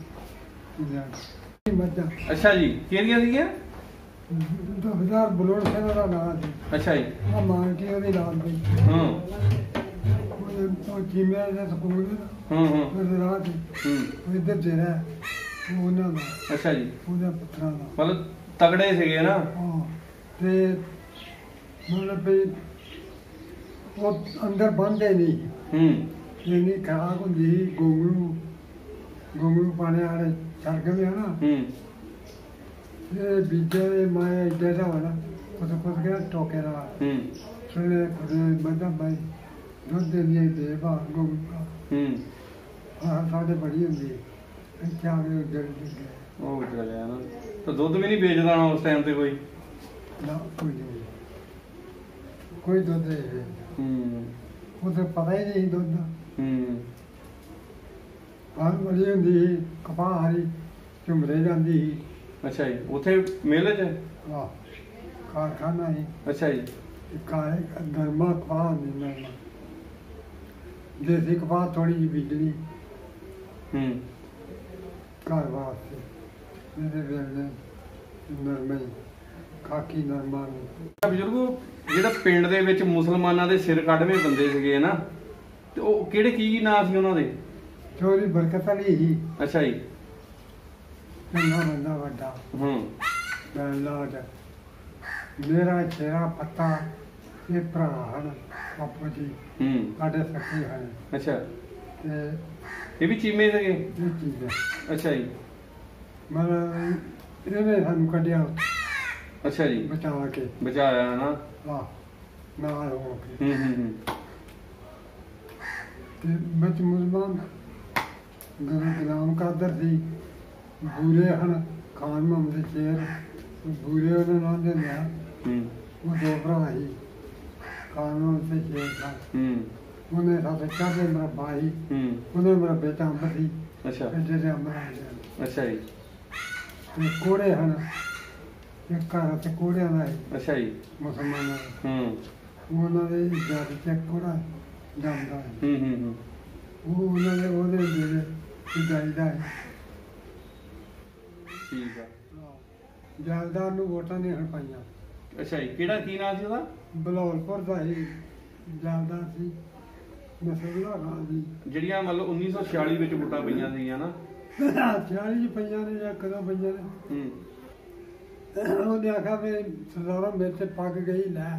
ਮੱਝਾਂ। ਅੱਛਾ ਜੀ। ਕਿਹੜੀਆਂ ਸੀਗੀਆਂ? 2000 ਬਲੋੜ ਸਿੰਘ ਦਾ ਨਾਂ ਸੀ। ਅੱਛਾ ਜੀ। ਆ ਮਾਂ ਕੀ ਉਹਦੀ ਨਾਲ ਪਈ ਹਾਂ ਉਹ ਜੀਮੇ ਦੇ ਸਕੂਲ ਹੂੰ ਹੂੰ ਉਹਦੇ ਰਾਹ ਤੇ ਹੂੰ ਇੱਧਰ ਜਿਹੜਾ ਉਹ ਉਹਨਾਂ ਦਾ ਅੱਛਾ ਜੀ। ਉਹਦਾ ਪੁੱਤਰਾਂ ਦਾ ਮਤਲਬ ਤਗੜੇ ਸੀਗੇ ਨਾ। ਹਾਂ ਤੇ ਮਤਲਬ ਵੀ ਉਹ ਅੰਦਰ ਬੰਦੇ ਨਹੀਂ ਹੂੰ ਇੰਨੀ ਖਰਾਬ ਹੁੰਦੀ ਸੀ ਗੋਂਗਲੂ ਪਾਣੇ ਵਾਲੇ ਛੜਕ ਵੀ ਨਾ ਹੂੰ ਇਹ ਬੀਜੇ ਦੇ ਮੈਂ ਇੱਡੇ ਦਾ ਹੋਣਾ ਕੁਝ ਗਿਆ ਟੋਕੇ ਦਾ ਹੂੰ ਸੁਣੇ ਬੰਦਾ ਬਾਈ ਦੁੱਧ ਦੇ ਲਈ ਦੇ ਬਾ ਗੋਂਗਲੂ ਹੂੰ ਸਾਡੇ ਬੜੀ ਹੁੰਦੀ ਹੈ ਇੱਥੇ ਆ ਕੇ ਜਲਦੀ ਉਹ ਚਲਾ ਗਿਆ ਨਾ। ਤਾਂ ਦੁੱਧ ਵੀ ਨਹੀਂ ਵੇਚਦਾ ਨਾ ਉਸ ਟਾਈਮ ਤੇ ਕੋਈ? ਨਾ ਕੋਈ ਦੁੱਧ ਨਹੀਂ ਹੂੰ ਉਹ ਤਾਂ ਪਤਾ ਹੀ ਨਹੀਂ ਦੁੱਧ ਦਾ ਹੂੰ ਬਾਹਰ ਬੜੀ ਹੁੰਦੀ ਸੀ ਕਪਾਹ ਹਰੀ ਝੁੰਮਰੇ ਜਾਂਦੀ ਸੀ। ਅੱਛਾ ਜੀ। ਉੱਥੇ ਮੇਲੇ 'ਚ? ਆਹ ਕਾਰਖਾਨਾ ਸੀ ਅੱਛਾ ਜੀ। ਨਰਮਾ ਕਪਾਹ ਹੁੰਦੀ ਨਰਮਾ ਦੇਸੀ ਕਪਾਹ ਥੋੜੀ ਜਿਹੀ ਬੀਜਣੀ ਹੂੰ ਘਰ ਵਾਸਤੇ ਇਹਦੇ ਵੇਲੇ ਨਰਮੇ ਖਾਕੀ ਨਰਮਾ ਨੂੰ। ਬਜ਼ੁਰਗੋ ਜਿਹੜਾ ਪਿੰਡ ਦੇ ਵਿੱਚ ਮੁਸਲਮਾਨਾਂ ਦੇ ਸਿਰ ਕੱਢਵੇਂ ਬੰਦੇ ਸੀਗੇ ਨਾ, ਤੇ ਉਹ ਕਿਹੜੇ ਕੀ ਨਾਂ ਸੀ ਉਹਨਾਂ ਦੇ? ਚੋਰੀ ਬਰਕਤ ਅਲੀ ਹੀ ਅੱਛਾ ਜੀ। ਚੰਗਾ ਬੰਦਾ ਵੱਡਾ ਲਾਡ ਮੇਰਾ ਚਿਹਰਾ ਪੱਤਾ ਇਹ ਭਰਾ ਹਨ ਬਾਪੂ ਜੀ ਸਾਡੇ ਸੱਖੀ ਹਨ। ਅੱਛਾ ਤੇ ਇਹ ਵੀ ਚੀਮੇ ਸੀਗੇ? ਇਹ ਚੀਜ਼ ਹੈ। ਅੱਛਾ ਜੀ। ਮਤਲਬ ਇਹਨੇ ਸਾਨੂੰ ਕੱਢਿਆ ਅੱਛਾ ਜੀ, ਬਚਾ ਕੇ ਬਚਾਇਆ ਨਾ। ਆਹ ਨਾਲ ਹੋ ਕੇ ਤੇ ਵਿੱਚ ਮੁਸਲਮਾਨ ਗੁਲਾਮ ਕਾਦਰ ਸੀ ਬੂਰੇ ਹਨ ਖਾਨ ਮੁਹੰਮਦ ਸ਼ੇਰ ਬੂਰੇ ਉਹਨਾਂ ਨਾਲ ਦੇ ਲਿਆ ਉਹ ਦੋ ਭਰਾ ਸੀ ਖਾਨ ਮੁਹੰਮਦ ਸ਼ੇਰ ਖਾਨ ਉਹਨੇ ਸਾਡੇ ਚਾਹੇ ਮੇਰਾ ਭਾਈ ਉਹਨੇ ਮੇਰਾ ਬੇਟਾ ਅੰਬਰ ਸੀ। ਅੱਛਾ ਜਿਹੜੇ ਅੰਬਰ ਆ ਗਏ। ਅੱਛਾ ਜੀ। ਤੇ ਕੋੜੇ ਹਨ ਇੱਕ ਘਰ ਤੇ ਕੋੜਿਆਂ ਦਾ ਹੈ। ਅੱਛਾ ਜੀ। ਮੁਸਲਮਾਨਾਂ ਦਾ ਉਹਨਾਂ ਦੇ ਜੱਜ ਤੇ ਕੋੜਾ ਜਾਂਦਾ ਹੈ। ਉਹ ਉਹਨਾਂ ਦੇ ਉਹਦੇ ਜਿਹੜੇ ਜਾਈਦਾ ਹੈ। ਠੀਕ ਆ। ਜਲਦਾਰ ਨੂੰ ਵੋਟਾਂ ਨਹੀਂ ਹਣ ਪਾਈਆਂ। ਅੱਛਾ ਜੀ। ਕਿਹੜਾ ਕੀ ਨਾਮ ਸੀ ਉਹਦਾ? ਬਲੌਲਪੁਰ ਦਾ ਹੀ ਜਲਦਾਰ ਸੀ ਨਸਰੁੱਲਾ ਖਾਨ ਜੀ। ਜਿਹੜੀਆਂ ਮਤਲਬ 1946 ਵਿੱਚ ਵੋਟਾਂ ਪਈਆਂ ਸੀਗੀਆਂ ਨਾ? 46 ਚ ਪਈਆਂ ਨੇ ਜਾਂ ਕਦੋਂ ਪਈਆਂ ਨੇ। ਉਹਨੇ ਆਖਿਆ ਵੀ ਸਰਦਾਰਾ ਮੇਰੇ ਤੇ ਪੱਗ ਗਈ ਲੈ।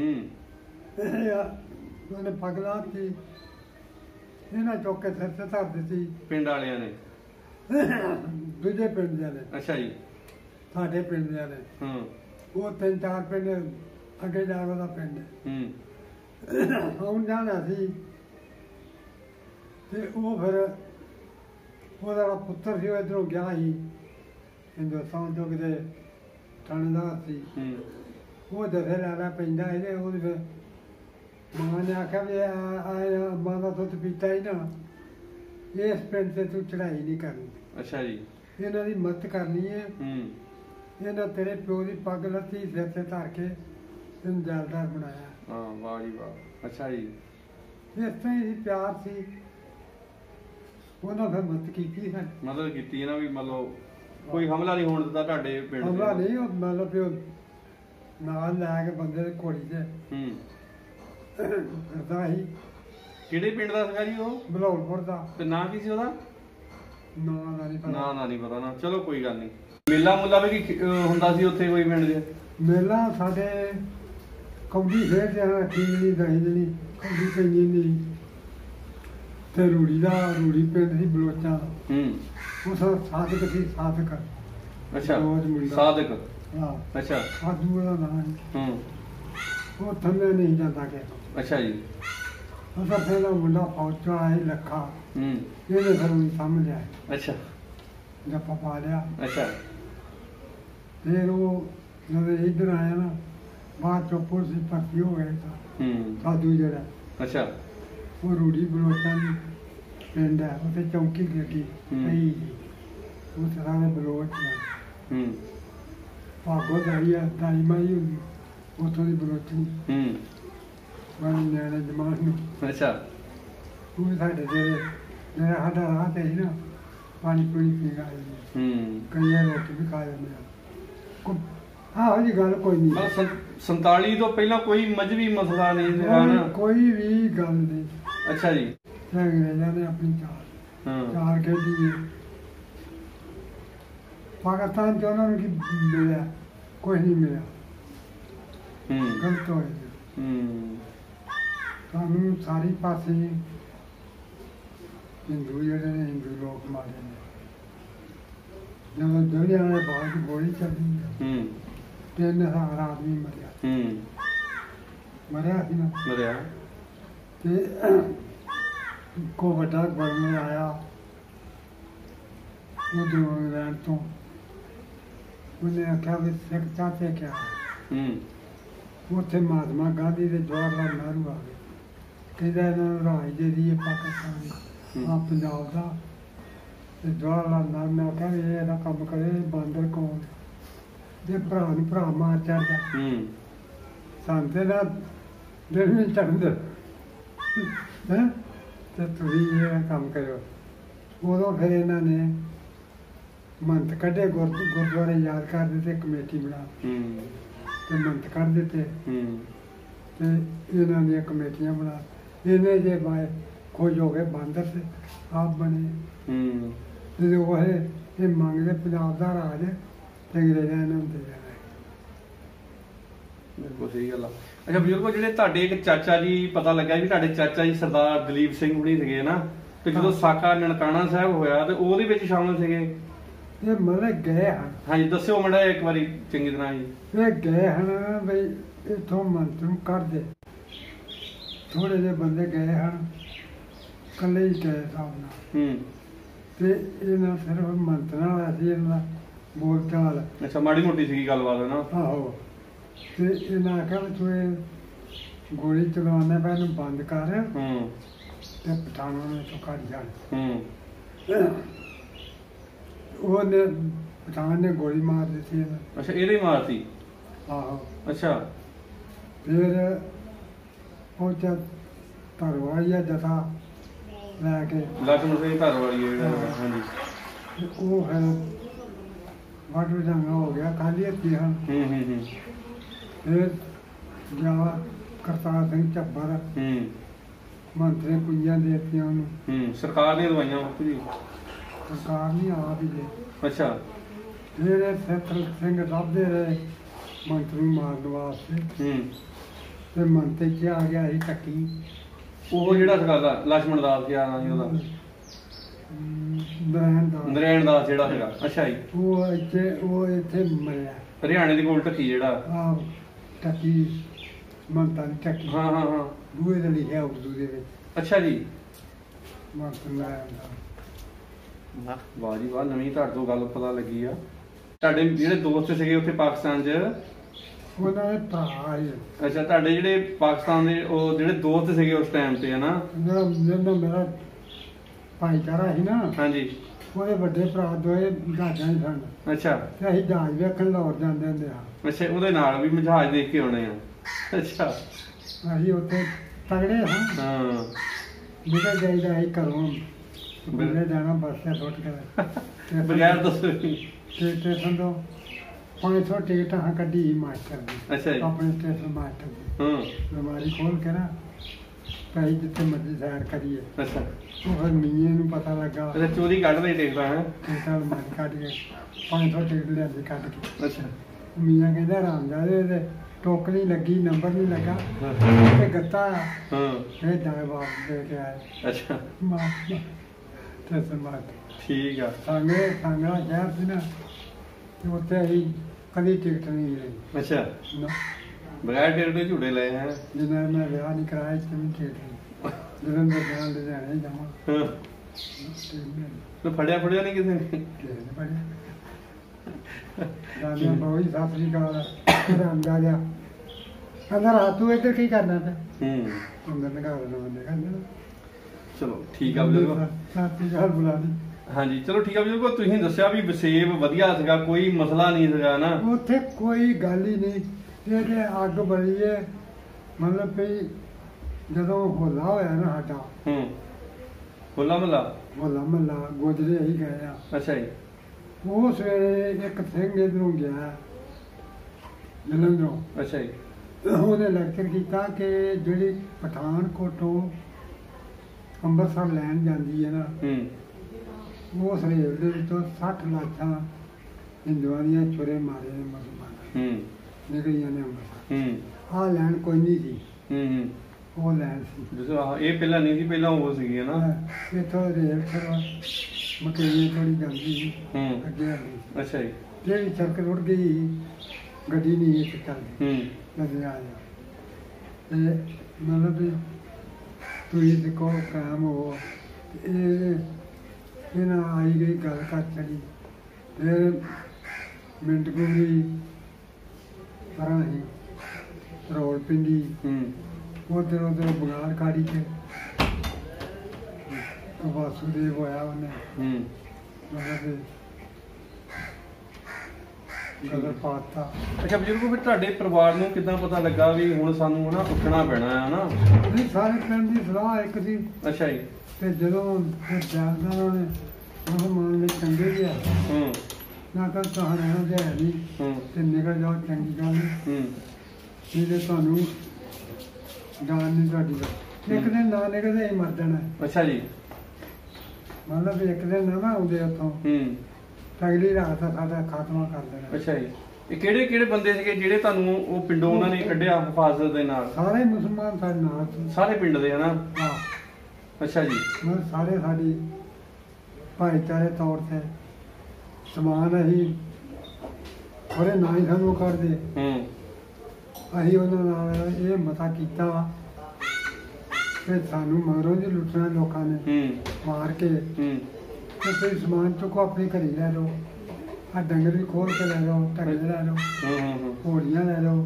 ਉਹਨੇ ਪੱਗ ਲਾਤੀ ਇਹਨਾਂ ਚੁੱਕ ਕੇ ਸਿਰ ਤੇ ਧਰ ਦਿੱਤੀ ਪਿੰਡ ਵਾਲਿਆਂ ਨੇ? ਦੂਜੇ ਪਿੰਡ ਦੇ ਨੇ। ਅੱਛਾ ਜੀ। ਸਾਡੇ ਪਿੰਡ ਦੇ ਨੇ। ਉਹ 3-4 ਪਿੰਡ ਅੱਗੇ ਜਾ ਕੇ ਉਹਦਾ ਪਿੰਡ ਹੁਣ ਜਾਣਾ ਸੀ ਤੇ ਉਹ ਫਿਰ ਉਹਦਾ ਜਿਹੜਾ ਪੁੱਤਰ ਸੀ ਉਹ ਇੱਧਰੋਂ ਗਿਆ ਸੀ ਹਿੰਦੁਸਤਾਨ ਚੋਂ ਕਿਤੇ ਥਾਣੇਦਾਰ ਸੀ। ਉਹ ਦਸੇ ਲੈਣਾ ਪੈਂਦਾ ਇਹਦੇ ਉਹਦੇ ਫਿਰ ਮਾਂ ਨੇ ਆਖਿਆ ਵੀ ਆ ਮਾਂ ਦਾ ਦੁੱਧ ਪੀਤਾ ਹੀ ਨਾ ਇਸ ਪਿੰਡ ਤੇ ਤੂੰ ਚੜਾਈ ਨਹੀਂ ਕਰਨੀ। ਅੱਛਾ ਜੀ। ਇਹਨਾਂ ਦੀ ਮਦਦ ਕਰਨੀ ਹੈ। ਇਹਨਾਂ ਤੇਰੇ ਪਿਓ ਦੀ ਪੱਗ ਲੱਥੀ ਸਿਰ ਤੇ ਧਰ ਕੇ ਤੈਨੂੰ ਜਲਦਾਰ ਬਣਾਇਆ। ਹਾਂ ਵਾਹ ਜੀ ਵਾਹ। ਅੱਛਾ ਜੀ। ਇਸ ਤਰ੍ਹਾਂ ਹੀ ਪਿਆਰ ਸੀ ਉਹਨਾਂ ਫਿਰ ਮਦਦ ਕੀਤੀ ਹੈ। ਮਦਦ ਕੀਤੀ ਨਾ ਵੀ ਮਤਲਬ ਕੋਈ ਹਮਲਾ ਨਹੀਂ ਹੋਣ ਦਿੱਤਾ ਤੁਹਾਡੇ ਪਿੰਡ ਤੇ? ਹਮਲਾ ਨਹੀਂ ਉਹ ਮਤਲਬ ਵੀ ਨਾਲ ਲੈ ਕੇ ਬੰਦੇ ਦੇ ਘੋੜੀ ਤੇ ਕਰਦਾ ਸੀ। ਕਿਹੜੇ ਪਿੰਡ ਦਾ ਸੀਗਾ ਜੀ ਉਹ? ਬਲੌਲਪੁਰ ਦਾ। ਤੇ ਨਾਂ ਕੀ ਸੀ ਉਹਦਾ? ਨਾਂ ਦਾ ਨਹੀਂ ਪਤਾ। ਨਾਂ ਦਾ ਨਹੀਂ ਪਤਾ ਨਾ। ਚਲੋ ਕੋਈ ਗੱਲ ਨਹੀਂ। ਮੇਲਾ ਮੁੱਲਾ ਵੀ ਹੁੰਦਾ ਸੀ ਉੱਥੇ ਕੋਈ ਪਿੰਡ ਦੇ? ਮੇਲਾ ਸਾਡੇ ਕੌਡੀ ਖੇਡ ਜਾਣਾ ਖੀਲੀ ਦਹੀਂ ਜਿਹੜੀ ਕੌਡੀ ਪੈਂਦੀ ਨਹੀਂ ਤੇ ਰੂੜੀ ਪਿੰਡ ਸੀ ਬਲੋਚਾਂ ਉਹ ਸਾਦਕ ਸੀ ਸਾਦਕ। ਅੱਛਾ ਸਾਦਕ। ਹਾਂ ਅੱਛਾ। ਸਾਧੂ ਦਾ ਨਾਮ ਉਹ ਥੱਲੇ ਨਹੀਂ ਜਾਂਦਾ ਕਿ। ਅੱਛਾ ਜੀ। ਉਹਦਾ ਪਹਿਲਾ ਮੁੰਡਾ ਫੌਜ ਚੋਂ ਆਇਆ ਲੱਖਾ ਇਹਨੇ ਫਿਰ ਉਹਨੂੰ ਸਮਝਿਆ। ਅੱਛਾ ਜੱਪਾ ਪਾ ਲਿਆ। ਅੱਛਾ। ਫਿਰ ਉਹ ਜਦੋਂ ਇੱਧਰ ਆਇਆ ਨਾ ਬਾਅਦ ਚੋਂ ਪੁਲਿਸ ਦੀ ਭਰਤੀ ਹੋ ਗਏ ਸਾਧੂ ਜਿਹੜਾ। ਅੱਛਾ। ਉਹ ਰੂੜੀ ਬਲੋਚਾਂ ਦੀ ਪਿੰਡ ਹੈ ਉੱਥੇ ਚੌਂਕੀ ਲੱਗੀ ਪਈ ਉਹ ਸਾਰੇ ਬਲੋਚ ਨੇ ਭਾਗੋ ਦਾਈ ਆ ਦਾਈ ਮਾਈ ਹੁੰਦੀ ਉੱਥੋਂ ਦੀ ਬਲੋਚੀ ਬਣ ਨਿਆਣੇ ਜਮਾਨ ਨੂੰ। ਅੱਛਾ। ਉਹ ਸਾਡੇ ਜਿਹੜਾ ਸਾਡਾ ਰਾਹ ਤੇ ਸੀ ਨਾ ਪਾਣੀ ਪੂਣੀ ਪੀ ਗਏ ਕਈ ਰੋਟੀ ਵੀ ਖਾ ਜਾਂਦੇ ਆ। ਆਹੋ ਜੀ ਗੱਲ ਕੋਈ ਨਹੀਂ। 47 ਤੋਂ ਪਹਿਲਾਂ ਕੋਈ ਮਜ਼ਹਬੀ ਮਸਲਾ ਨਹੀਂ ਸੀਗਾ ਨਾ? ਕੋਈ ਵੀ ਗੱਲ ਨਹੀਂ। ਅੱਛਾ ਜੀ। ਅੰਗਰੇਜ਼ਾਂ ਨੇ ਆਪਣੀ ਚਾਰ ਖੇਡੀ ਪਾਕਿਸਤਾਨ ਚ ਉਹਨਾਂ ਨੂੰ ਕੀ ਮਿਲਿਆ? ਕੁਛ ਨਹੀਂ ਮਿਲਿਆ। ਗਲਤ ਹੋਏ ਸਾਨੂੰ ਸਾਰੀ ਪਾਸੇ ਹਿੰਦੂ ਜਿਹੜੇ ਨੇ ਹਿੰਦੂ ਲੋਕ ਮਾਰੇ ਨੇ। ਜਦੋਂ ਜਲਿਆਂ ਵਾਲੇ ਬਾਗ ਚ ਗੋਲੀ ਚੱਲੀ 3000 ਆਦਮੀ ਮਰਿਆ ਸੀ ਨਾ। ਮਰਿਆ ਤੇ ਕੋ ਵੱਡਾ ਗਵਰਨਰ ਆਇਆ ਉਧਰੋਂ ਇੰਗਲੈਂਡ ਤੋਂ। ਉਹਨੇ ਆਖਿਆ ਵੀ ਸਿੱਖ ਚਾਹਤੇ ਕਿਆ। ਉੱਥੇ ਮਹਾਤਮਾ ਗਾਂਧੀ ਤੇ ਜਵਾਹਰ ਲਾਲ ਨਹਿਰੂ ਆ ਗਏ। ਕਹਿੰਦਾ ਇਹਨਾਂ ਨੂੰ ਰਾਜ ਦੇ ਦੀਏ ਪਾਕਿਸਤਾਨ ਆ ਪੰਜਾਬ ਦਾ। ਤੇ ਜਵਾਹਰ ਲਾਲ ਨਹਿਰੂ ਨੇ ਆਖਿਆ ਵੀ ਇਹਦਾ ਕੰਮ ਕਰੇ ਬਾਂਦਰ ਕੌਣ ਜੇ ਭਰਾ ਨੂੰ ਭਰਾ ਮਾਰ ਚੜਦਾ ਸਾਨੂੰ ਤੇ ਨਾ ਦਿਲ ਨਹੀਂ ਚੜ੍ਹਦਾ ਹੈਂ ਤੇ ਤੁਸੀਂ ਇਹ ਕੰਮ ਕਰਿਓ। ਉਦੋਂ ਫਿਰ ਇਹਨਾਂ ਨੇ ਮੰਤ ਕੱਢੇ ਗੁਰਦੁਆਰੇ ਯਾਦ ਕਰ ਦਿੱਤੇ ਕਮੇਟੀ ਬਣਾ ਤੇ ਮੰਤ ਕਰ ਦਿੱਤੇ ਹੂੰ ਤੇ ਇਹਨਾਂ ਦੀਆਂ ਕਮੇਟੀਆਂ ਬਣਾ ਇਹਨੇ ਜੇ ਬਾਏ ਖੁਸ਼ ਹੋ ਗਏ ਬਾਂਦਰ ਤੇ ਆਪ ਬਣੇ ਹੂੰ ਤੇ ਉਹ ਇਹ ਮੰਗਦੇ ਪੰਜਾਬ ਦਾ ਰਾਜ ਤੇ ਅੰਗਰੇਜ਼ਾਂ ਨੇ ਉਹਨੂੰ ਦੇ ਦੇਣਾ। ਬਿਲਕੁਲ ਸਹੀ ਗੱਲ ਆ। ਅੱਛਾ ਬਜ਼ੁਰਗੋ, ਜਿਹੜੇ ਤੁਹਾਡੇ ਇੱਕ ਚਾਚਾ ਜੀ, ਪਤਾ ਲੱਗਾ ਵੀ ਤੁਹਾਡੇ ਚਾਚਾ ਜੀ ਸਰਦਾਰ ਦਲੀਪ ਸਿੰਘ ਹੁਣੀ ਸੀਗੇ ਨਾ, ਤੇ ਜਦੋਂ ਸਾਕਾ ਨਨਕਾਣਾ ਸਾਹਿਬ ਹੋਇਆ ਤੇ ਉਹਦੇ ਵਿੱਚ ਸ਼ਾਮਲ ਸੀਗੇ। ਇਹ ਮਤਲਬ ਗਏ ਹਨ। ਹਾਂਜੀ ਦੱਸਿਓ ਮੜਾ ਇੱਕ ਵਾਰੀ ਚੰਗੀ ਤਰ੍ਹਾਂ ਜੀ। ਇਹ ਗਏ ਹਨ ਬਈ ਇੱਥੋਂ ਮੰਤ ਨੂੰ ਕੱਢਦੇ, ਥੋੜੇ ਜਿਹੇ ਬੰਦੇ ਗਏ ਹਨ, ਇਕੱਲੇ ਹੀ ਗਏ ਹਿਸਾਬ ਨਾਲ ਤੇ ਇਹਨਾਂ ਸਿਰਫ ਮੰਤ ਨਾਲ ਹੋਇਆ ਸੀ ਇਹਨਾਂ ਦਾ ਬੋਲ ਚਾਲ। ਅੱਛਾ, ਮਾੜੀ ਮੋਟੀ ਸੀਗੀ ਗੱਲਬਾਤ ਨਾ। ਆਹੋ, ਤੇ ਇਹਨਾਂ ਆਖਿਆ ਵੀ ਤੂੰ ਇਹ ਗੋਲੀ ਚਲਾਉਣੇ ਪੈ ਇਹਨੂੰ ਬੰਦ ਕਰ ਤੇ ਪਠਾਨਾਂ ਨੇ ਤੋਂ ਕੱਢ ਜਾਣ। ਉਹਨੇ ਪਠਾਨ ਨੇ ਗੋਲੀ ਮਾਰ ਦਿੱਤੀ ਇਹਨੂੰ। ਅੱਛਾ, ਇਹਦੇ ਹੀ ਮਾਰਤੀ। ਆਹੋ, ਅੱਛਾ, ਫਿਰ ਪਹੁੰਚਿਆ ਧਰਵਾਈਆ ਜਥਾ ਲੈ ਕੇ ਲక్ష్మణ ਸਿੰਘ ਘਰ ਵਾਲੀ ਹੈ ਜਿਹੜਾ। ਹਾਂਜੀ, ਤੇ ਉਹ ਫਿਰ ਵਾਟੂ ਜੰਗਾ ਹੋ ਗਿਆ, ਖਾਲੀ ਹੱਥੀ ਹਨ। ਫਿਰ ਜਾ ਕਰਤਾਰ ਸਿੰਘ ਝੱਬਰ ਮੰਤਰੀ ਕੁੰਜਾਂ ਦੇ ਦਿੱਤੀਆਂ ਉਹਨੂੰ। ਸਰਕਾਰ ਦੀਆਂ ਦਵਾਈਆਂ ਵਕਤ ਜੀ। ਸਰਕਾਰ ਨਹੀਂ ਆਪ ਹੀ ਦੇ। ਅੱਛਾ, ਫਿਰ ਇਹ ਸੈਂਟਰਲ ਸਿੰਘ ਲੱਭਦੇ ਰਹੇ ਮੰਤਰੀ ਨੂੰ ਮਾਰਨ ਵਾਸਤੇ ਤੇ ਮੰਤਰੀ ਚ ਆ ਗਿਆ ਸੀ ਟੱਕੀ। ਉਹ ਜਿਹੜਾ ਸੀਗਾ ਲక్ష్మణ ਦਾਸ ਕਿਆ ਨਾਂ ਸੀ ਉਹਦਾ? ਨਰੈਣ ਦਾਸ ਜਿਹੜਾ ਸੀਗਾ। ਅੱਛਾ ਜੀ, ਉਹ ਇੱਥੇ ਮਰਿਆ ਹਰਿਆਣੇ ਦੇ ਕੋਲ ਟੱਕੀ ਜਿਹੜਾ। ਆਹ ਟੱਕੀ ਮੰਤਾਂ ਦੀ ਟੱਕੀ। ਹਾਂ ਹਾਂ ਹਾਂ, ਬੂਹੇ ਤੇ ਲਿਖਿਆ ਉਰਦੂ ਦੇ ਵਿੱਚ। ਅੱਛਾ ਜੀ, ਮੰਤ ਨਰੈਣ ਦਾਸ। ਵਾਹ ਜੀ ਵਾਹ, ਨਵੀਂ ਤੁਹਾਡੇ ਤੋਂ ਗੱਲ ਪਤਾ ਲੱਗੀ ਆ। ਤੁਹਾਡੇ ਜਿਹੜੇ ਦੋਸਤ ਸੀਗੇ ਉੱਥੇ ਪਾਕਿਸਤਾਨ 'ਚ, ਉਹਨਾਂ ਦੇ ਭਰਾ ਸੀ। ਅੱਛਾ, ਤੁਹਾਡੇ ਜਿਹੜੇ ਪਾਕਿਸਤਾਨ ਦੇ ਉਹ ਜਿਹੜੇ ਦੋਸਤ ਸੀਗੇ ਉਸ ਟਾਈਮ ਤੇ ਹਨਾ, ਜਿਹੜਾ ਮੇਰਾ ਭਾਈਚਾਰਾ ਸੀ ਨਾ, ਹਾਂਜੀ, ਉਹਦੇ ਵੱਡੇ ਭਰਾ ਦੋਏ ਜਹਾਜ਼ਾਂ ਹੀ ਸਨ। ਅੱਛਾ ਤੇ ਅਸੀਂ ਜਹਾਜ਼ ਵੇਖਣ ਲਾਹੌਰ ਜਾਂਦੇ ਹੁੰਦੇ ਹਾਂ। ਅੱਛਾ, ਉਹਦੇ ਨਾਲ ਵੀ ਜਹਾਜ਼ ਦੇਖ ਕੇ ਆਉਣੇ ਆ। ਅੱਛਾ, ਅਸੀਂ ਉੱਥੇ ਤਗੜੇ ਹਾਂ। ਹਾਂ, ਨਿਕਲ ਜਾਈਦਾ ਅਸੀਂ ਘਰੋਂ ਬੁਲੇ ਜਾਣਾ ਬੱਸ ਤੇ ਸੁੱਟ ਕੇ ਬਗੈਰ ਦੱਸੋ। ਸਟੇਸ਼ਨ ਤੋਂ 500 ਟਿਕਟਾਂ ਹਾਂ ਕੱਢੀ ਮਾਸਟਰ ਦੀ। ਅੱਛਾ ਜੀ, ਆਪਣੇ ਸਟੇਸ਼ਨ ਮਾਸਟਰ ਦੀ ਬਿਮਾਰੀ ਖੋਲ ਕੇ ਨਾ ਕਈ ਜਿੱਥੇ ਮਰਜ਼ੀ ਸੈਰ ਕਰੀਏ। ਅੱਛਾ, ਉਹ ਫਿਰ ਮੀਏ ਨੂੰ ਪਤਾ ਲੱਗਾ। ਅੱਛਾ, ਚੋਰੀ ਕੱਢ ਲਈ ਟਿਕਟਾਂ ਹੈ। ਟਿਕਟਾਂ ਮਾਰੀ ਕੱਢ ਕੇ 500 ਟਿਕਟ ਲਿਆਂਦੀ ਕੱਢ ਕੇ। ਅੱਛਾ, ਮੀਆਂ ਕਹਿੰਦਾ ਰਾਮਜਾਦੇ ਦੇ ਟੋਕਰੀ ਲੱਗੀ, ਨੰਬਰ ਨਹੀਂ ਲੱਗਾ ਤੇ ਗੱਤਾ। ਫਿਰ ਜਵਾਬ ਦੇ ਕੇ ਆਏ। ਅੱਛਾ, ਤੇ ਸਮਾਜ ਠੀਕ ਆ। ਸਾਂਗੜਾ ਸ਼ਹਿਰ ਸੀ ਨਾ, ਤੇ ਉੱਥੇ ਅਸੀਂ ਕਦੀ ਟਿਕਟ ਨਹੀਂ ਲਈ। ਅੱਛਾ, ਨਾ, ਬਗੈਰ ਟਿਕਟ ਦੇ ਝੂਟੇ ਲਏ ਹੈ। ਜਿੰਨਾ ਮੈਂ ਵਿਆਹ ਨਹੀਂ ਕਰਾਇਆ ਇਸ ਨੂੰ ਟਿਕਟ ਨਹੀਂ। ਜਦੋਂ ਮੈਂ ਵਿਆਹ ਲੁਧਿਆਣੇ ਜਾਵਾਂ ਤੇ ਫੜਿਆ ਨਹੀਂ ਕਿਸੇ ਨੇ। ਕਿਸੇ ਨੇ ਪੜਿਆ ਰਾਜਾ ਬਹੁਤ ਹੀ ਸਤਿ ਸ੍ਰੀ ਅਕਾਲ ਰਾਮਦਾ ਗਿਆ। ਕਹਿੰਦਾ ਰਾਤ ਤੂੰ ਇੱਧਰ ਕੀ ਕਰਨਾ ਪਿਆ? ਅੰਦਰ ਨਿਕਾਲ ਦੇਣਾ ਬੰਦੇ ਕਹਿੰਦੇ। ਚਲੋ ਠੀਕ ਆ ਬਜ਼ੁਰਗੋ। ਸਾਥੀ ਘਰ ਬੁਲਾ ਲਈ। ਹਾਂਜੀ, ਚਲੋ ਠੀਕ ਆ ਬਜ਼ੁਰਗੋ, ਤੁਸੀਂ ਦੱਸਿਆ ਵੀ ਵਸੇਬ ਵਧੀਆ ਸੀਗਾ, ਕੋਈ ਮਸਲਾ ਨਹੀਂ ਸੀਗਾ ਨਾ ਉੱਥੇ, ਕੋਈ ਗੱਲ ਹੀ ਨਹੀਂ। ਇਹ ਤੇ ਅੱਗ ਬਲੀ ਹੈ, ਮਤਲਬ ਵੀ ਜਦੋਂ ਹੋਲਾ ਹੋਇਆ ਨਾ ਸਾਡਾ, ਹੋਲਾ ਮਹੱਲਾ ਗੋਜਰੇ ਹੀ ਗਏ ਆ। ਅੱਛਾ ਜੀ, ਉਹ ਸਵੇਰੇ ਇੱਕ ਸਿੰਘ ਇੱਧਰੋਂ ਗਿਆ ਜਲੰਧਰੋਂ। ਅੱਛਾ ਜੀ, ਉਹਨੇ ਲੈਕਚਰ ਕੀਤਾ ਕਿ ਜਿਹੜੀ ਪਠਾਨਕੋਟੋਂ ਅੰਮ੍ਰਿਤਸਰ ਲੈਣ ਜਾਂਦੀ ਹੈ ਨਾ, ਉਸ ਰੇਲ ਦੇ ਵਿੱਚੋਂ 60 ਲਾਸ਼ਾਂ ਹਿੰਦੂਆਂ ਦੀਆਂ ਛੁਰੇ ਮਾਰੇ ਨੇ ਮੁਸਲਮਾਨਾਂ ਨਿਕਲੀਆਂ ਨੇ ਅੰਮ੍ਰਿਤਸਰ। ਆਹ ਲੈਣ ਕੋਈ ਨਹੀਂ ਸੀ, ਉਹ ਲੈਣ ਸੀ। ਇਹ ਪਹਿਲਾਂ ਨਹੀਂ ਸੀ, ਪਹਿਲਾਂ ਉਹ ਸੀਗੀ ਨਾ। ਇੱਥੋਂ ਰੇਲ ਫਿਰ ਮਕੇਰੀ ਥੋੜੀ ਜਾਂਦੀ ਸੀ ਅੱਗੇ ਆਉਂਦੀ। ਅੱਛਾ ਜੀ, ਜਿਹੜੀ ਸੜਕ ਰੁੜ ਗਈ, ਗੱਡੀ ਨਹੀਂ ਇੱਕ ਚੱਲਦੀ ਨਜ਼ਰ ਆ ਜਾ। ਤੇ ਮਤਲਬ ਵੀ ਤੁਸੀਂ ਦੇਖੋ ਕਾਇਮ ਹੋ। ਇਹ ਨਾ ਆਈ ਗਈ ਗੱਲ ਕਰ ਚੜੀ। ਫਿਰ ਮਿੰਟ ਗੁੰਗੀ ਪਰਾਂ ਹੀ ਰੋਲ ਪਿੰਡੀ ਉਧਰ ਬਗਾਲ ਕਾੜੀ ਚ ਵਾਸੂਦੇਵ ਹੋਇਆ ਉਹਨੇ ਮਤਲਬ ਗਦਰ ਪਾਤਾ। ਅੱਛਾ ਬਜ਼ੁਰਗੋ, ਫਿਰ ਤੁਹਾਡੇ ਪਰਿਵਾਰ ਨੂੰ ਕਿੱਦਾਂ ਪਤਾ ਲੱਗਾ ਵੀ ਹੁਣ ਸਾਨੂੰ ਹਨਾ ਉੱਠਣਾ ਪੈਣਾ ਹੈ ਨਾ? ਨਹੀਂ, ਸਾਰੇ ਪਿੰਡ ਦੀ ਸਲਾਹ ਇੱਕ ਸੀ। ਅੱਛਾ ਜੀ, ਤੇ ਜਦੋਂ ਫਿਰ ਜੈਲਦਾਰਾਂ ਨੇ ਮੁਸਲਮਾਨ ਦੇ ਚੰਗੇ ਗਿਆ ਨਾ ਤਾਂ ਰਹਿਣਾ ਤੇ ਹੈ ਨਹੀਂ ਤੇ ਨਿਕਲ ਜਾਓ ਚੰਗੀ ਗੱਲ ਨਹੀਂ ਤੇ ਤੁਹਾਨੂੰ ਜਾਨ ਨਹੀਂ ਤੁਹਾਡੀ ਇੱਕ ਦਿਨ ਨਾ ਨਿਕਲਦੇ ਹੀ ਮਰ ਜਾਣਾ। ਅੱਛਾ ਜੀ। ਮਤਲਬ ਇੱਕ ਦਿਨ ਨਾ ਆਉਂਦੇ ਉੱਥੋਂ ਅਗਲੀ ਰਾਤ ਸਾਡਾ ਖਾਤਮਾ ਕਰ ਦੇਣਾ। ਅੱਛਾ ਜੀ। ਇਹ ਕਿਹੜੇ ਕਿਹੜੇ ਬੰਦੇ ਸੀਗੇ ਜਿਹੜੇ ਤੁਹਾਨੂੰ ਉਹ ਪਿੰਡੋਂ ਉਹਨਾਂ ਨੇ ਕੱਢਿਆ ਹਿਫਾਜ਼ਤ ਦੇ ਨਾਲ? ਸਾਰੇ ਮੁਸਲਮਾਨ ਸਾਡੇ ਨਾਲ ਸੀ। ਸਾਰੇ ਪਿੰਡ ਦੇ ਹਨਾ? ਹਾਂ। ਅੱਛਾ ਜੀ। ਮਤਲਬ ਸਾਰੇ ਸਾਡੀ ਭਾਈਚਾਰੇ ਤੌਰ ਤੇ ਸਮਾਨ ਅਸੀਂ ਉਹਦੇ ਨਾਂ ਹੀ ਸਾਨੂੰ ਕਰਦੇ। ਅਸੀਂ ਉਹਨਾਂ ਨਾਲ ਇਹ ਮਤਾ ਕੀਤਾ ਕਿ ਸਾਨੂੰ ਮਗਰੋਂ ਜੀ ਲੁੱਟਣਾ ਲੋਕਾਂ ਨੇ ਮਾਰ ਕੇ ਤੇ ਤੁਸੀਂ ਸਮਾਨ ਚੁੱਕੋ ਆਪਣੇ ਘਰੇ ਲੈ ਲਓ। ਆ ਡੰਗਰ ਵੀ ਖੋਲ ਕੇ ਲੈ ਲਓ, ਢੱਗੇ ਲੈ ਲਓ, ਘੋੜੀਆਂ ਲੈ ਲਓ।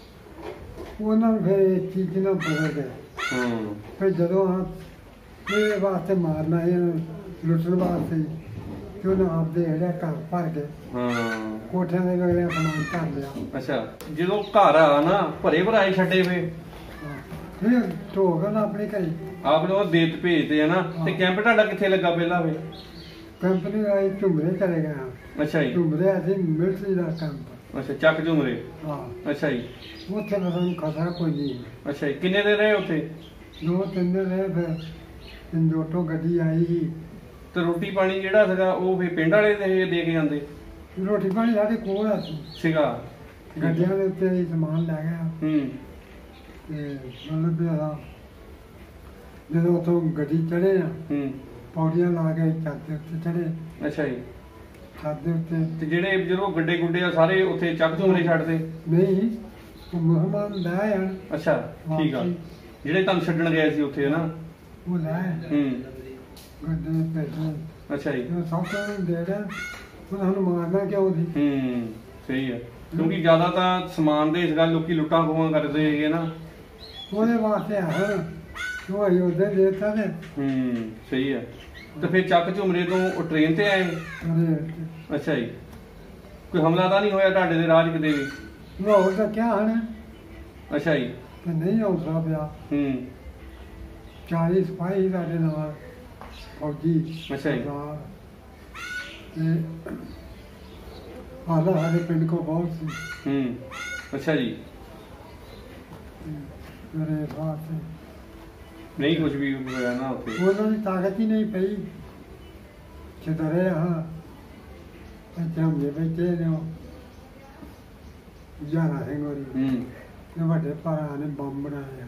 ਉਹਨਾਂ ਨੂੰ ਫਿਰ ਇਹ ਚੀਜ਼ ਨਾਲ ਬਦਲ ਗਏ। ਫਿਰ ਜਦੋਂ ਆ ਇਹਦੇ ਵਾਸਤੇ ਮਾਰਨਾ ਇਹ ਲੁੱਟਣ ਵਾਸਤੇ ਤੇ ਉਹਨਾਂ ਆਪਦੇ ਜਿਹੜਾ ਘਰ ਭਰ ਗਏ। ਕੋਠਿਆਂ ਦੇ ਅਗਲੇ ਸਮਾਨ ਧਰ ਲਿਆ। ਅੱਛਾ। ਜਦੋਂ ਘਰ ਆ ਨਾ ਭਰੇ ਭਰਾਏ ਛੱਡੇ ਵੇ ਫਿਰ ਢੋਕ ਨਾ ਆਪਣੇ ਘਰੇ ਆਪ ਨੇ ਉਹ ਦੇਤ ਭੇਜਦੇ ਆ ਨਾ। ਤੇ ਕੈਂਪ ਤੁਹਾਡਾ ਕਿੱਥੇ ਲੱਗਾ ਪਹਿਲਾਂ ਵੇ? ਕੰਪਨੀ ਆਈ ਝੁੰਮਰੇ ਚਲੇ ਗਏ। ਅੱਛਾ ਜੀ। ਝੁੰਮਰੇ ਅਸੀਂ ਮਿਲਟਰੀ ਦਾ ਕੈਂਪ। ਅੱਛਾ। ਚੱਕ ਝੁਮਰੇ। ਹਾਂ। ਅੱਛਾ ਜੀ। ਉੱਥੇ ਸਾਨੂੰ ਖਤਰਾ ਕੋਈ ਨਹੀਂ। ਅੱਛਾ ਜੀ। ਕਿੰਨੇ ਦਿਨ ਰਹੇ ਉੱਥੇ? 2-3 ਦਿਨ ਰਹੇ। ਫਿਰ ਇੰਜੋਟੋ ਗੱਡੀ ਆਈ। ਤੇ ਰੋਟੀ ਪਾਣੀ ਜਿਹੜਾ ਸੀਗਾ ਉਹ ਫਿਰ ਪਿੰਡ ਵਾਲੇ ਦੇ ਕੇ ਜਾਂਦੇ? ਰੋਟੀ ਪਾਣੀ ਸਾਡੇ ਕੋਲ ਆ ਸੀਗਾ। ਗੱਡੀਆਂ ਦੇ ਉੱਤੇ ਹੀ ਸਮਾਨ ਲੈ ਗਿਆ। ਤੇ ਮਤਲਬ ਵੀ ਜਦੋਂ ਉੱਥੋਂ ਗੱਡੀ ਚੜੇ ਆ ਪੌੜੀਆਂ ਲਾ ਕੇ ਛੱਤ ਦੇ ਉੱਤੇ ਚੜੇ। ਅੱਛਾ ਜੀ। ਛੱਤ ਦੇ ਉੱਤੇ ਤੇ ਜਿਹੜੇ ਜਦੋਂ ਗੱਡੇ ਗੁੱਡੇ ਆ ਸਾਰੇ ਉੱਥੇ ਚੱਕ ਝੁਮਰੇ ਛੱਡਦੇ? ਨਹੀਂ, ਉਹ ਮੁਸਲਮਾਨ ਲੈ ਆਣ। ਅੱਛਾ। ਠੀਕ ਆ। ਜਿਹੜੇ ਤੁਹਾਨੂੰ ਛੱਡਣ ਗਏ ਸੀ ਉੱਥੇ ਹਨਾ? ਉਹ ਲੈ ਗੱਡੇ ਭੇਜੇ। ਅੱਛਾ ਜੀ। ਸਭ ਤੋਂ ਦੇ ਰਿਹਾ ਉਹਨਾਂ ਨੂੰ ਮਾਰਨਾ ਕਿਉਂ ਸੀ? ਸਹੀ ਹੈ। ਕਿਉਂਕਿ ਜ਼ਿਆਦਾ ਤਾਂ ਸਮਾਨ ਦੇ ਇਸ ਗੱਲ ਲੋਕੀ ਲੁੱਟਾਂ ਖੋਹਾਂ ਕਰਦੇ ਹੈਗੇ ਨਾ। ਉਹਦੇ ਵਾਸਤੇ ਹੈ ਉਹ ਅਸੀਂ ਉਹਦੇ ਦੇਤਾ ਨੇ। ਸਹੀ ਹੈ। ਤੇ ਫਿਰ ਚੱਕ ਝੁਮਰੇ ਤੋਂ ਉਹ ਟ੍ਰੇਨ ਤੇ ਆਏ? ਅੱਛਾ ਜੀ। ਕੋਈ ਹਮਲਾ ਤਾਂ ਨਹੀਂ ਹੋਇਆ ਤੁਹਾਡੇ ਦੇ ਰਾਹ ਕਿਤੇ ਵੀ? ਲਾਹੌਰ ਦਾ ਕਿਆ ਹਨ। ਅੱਛਾ ਜੀ। ਤੇ ਨਹੀਂ ਹੌਸਲਾ ਪਿਆ। 40 ਸਿਪਾਹੀ ਸਾਡੇ ਨਾਲ ਫੌਜੀ। ਅੱਛਾ ਜੀ। ਤੇ ਆਲਾ ਸਾਡੇ ਪਿੰਡ ਕੋ ਬਹੁਤ ਸੀ। ਅੱਛਾ ਜੀ। ਮੇਰੇ ਬਾਤ ਨਹੀਂ ਕੁਝ ਵੀ ਹੋਇਆ ਨਾ ਉੱਥੇ? ਉਹਨਾਂ ਦੀ ਤਾਕਤ ਹੀ ਨਹੀਂ ਪਈ। ਚਦਰੇ ਹਾਂ ਹਮਲੇ ਬੈਠੇ ਨੇ ਜਾਣਾ ਸਿੰਘ ਹੋਰੀ ਨੇ ਵੱਡੇ ਭਰਾ ਨੇ ਬੰਬ ਬਣਾਇਆ।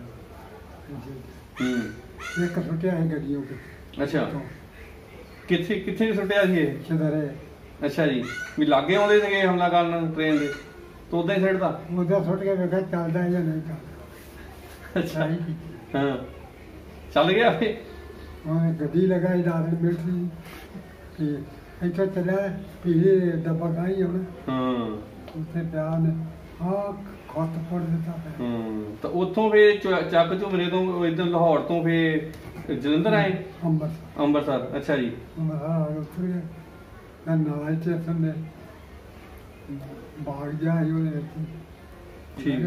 ਇੱਕ ਸੁੱਟਿਆ ਸੀ ਗੱਡੀਆਂ ਤੇ। ਅੱਛਾ। ਕਿੱਥੇ ਕਿੱਥੇ ਸੁੱਟਿਆ ਸੀ ਇਹ? ਚਦਰੇ। ਅੱਛਾ ਜੀ। ਵੀ ਲਾਗੇ ਆਉਂਦੇ ਸੀਗੇ ਹਮਲਾ ਕਰਨ ਟ੍ਰੇਨ ਦੇ ਤਾਂ ਉਦਾਂ ਹੀ ਸਿੱਟਦਾ? ਉਦਾਂ ਸੁੱਟ ਕੇ ਵੇਖਿਆ ਚੱਲਦਾ ਜਾਂ ਨਹੀਂ ਚੱਲਦਾ। ਅੱਛਾ। ਹਾਂ। ਚੱਲ ਗਿਆ ਫੇ? ਉਹਨੇ ਗੱਡੀ ਲਗਾਈ ਰਾਤ ਨੂੰ ਮਿਲਟਰੀ ਤੇ ਇੱਥੇ ਚੱਲਿਆ ਪੀਲੇ ਡੱਬਾ ਗਾਈ ਹੁਣ। ਉੱਥੇ ਪਿਆ ਨੇ ਖੱਤ ਫੋੜ ਦਿੱਤਾ। ਤਾਂ ਉੱਥੋਂ ਫੇ ਚੱਕ ਝੁਮਰੇ ਤੋਂ ਇੱਧਰ ਲਾਹੌਰ ਤੋਂ ਫੇ ਜਲੰਧਰ ਆਏ? ਅੰਮ੍ਰਿਤਸਰ। ਅੱਛਾ ਜੀ। ਉੱਤਰ ਗਏ ਨਾਲ ਸਟੇਸ਼ਨ ਬਾਗ ਜਾ ਸੀ ਉਹਦੇ ਵਿੱਚ। ਠੀਕ।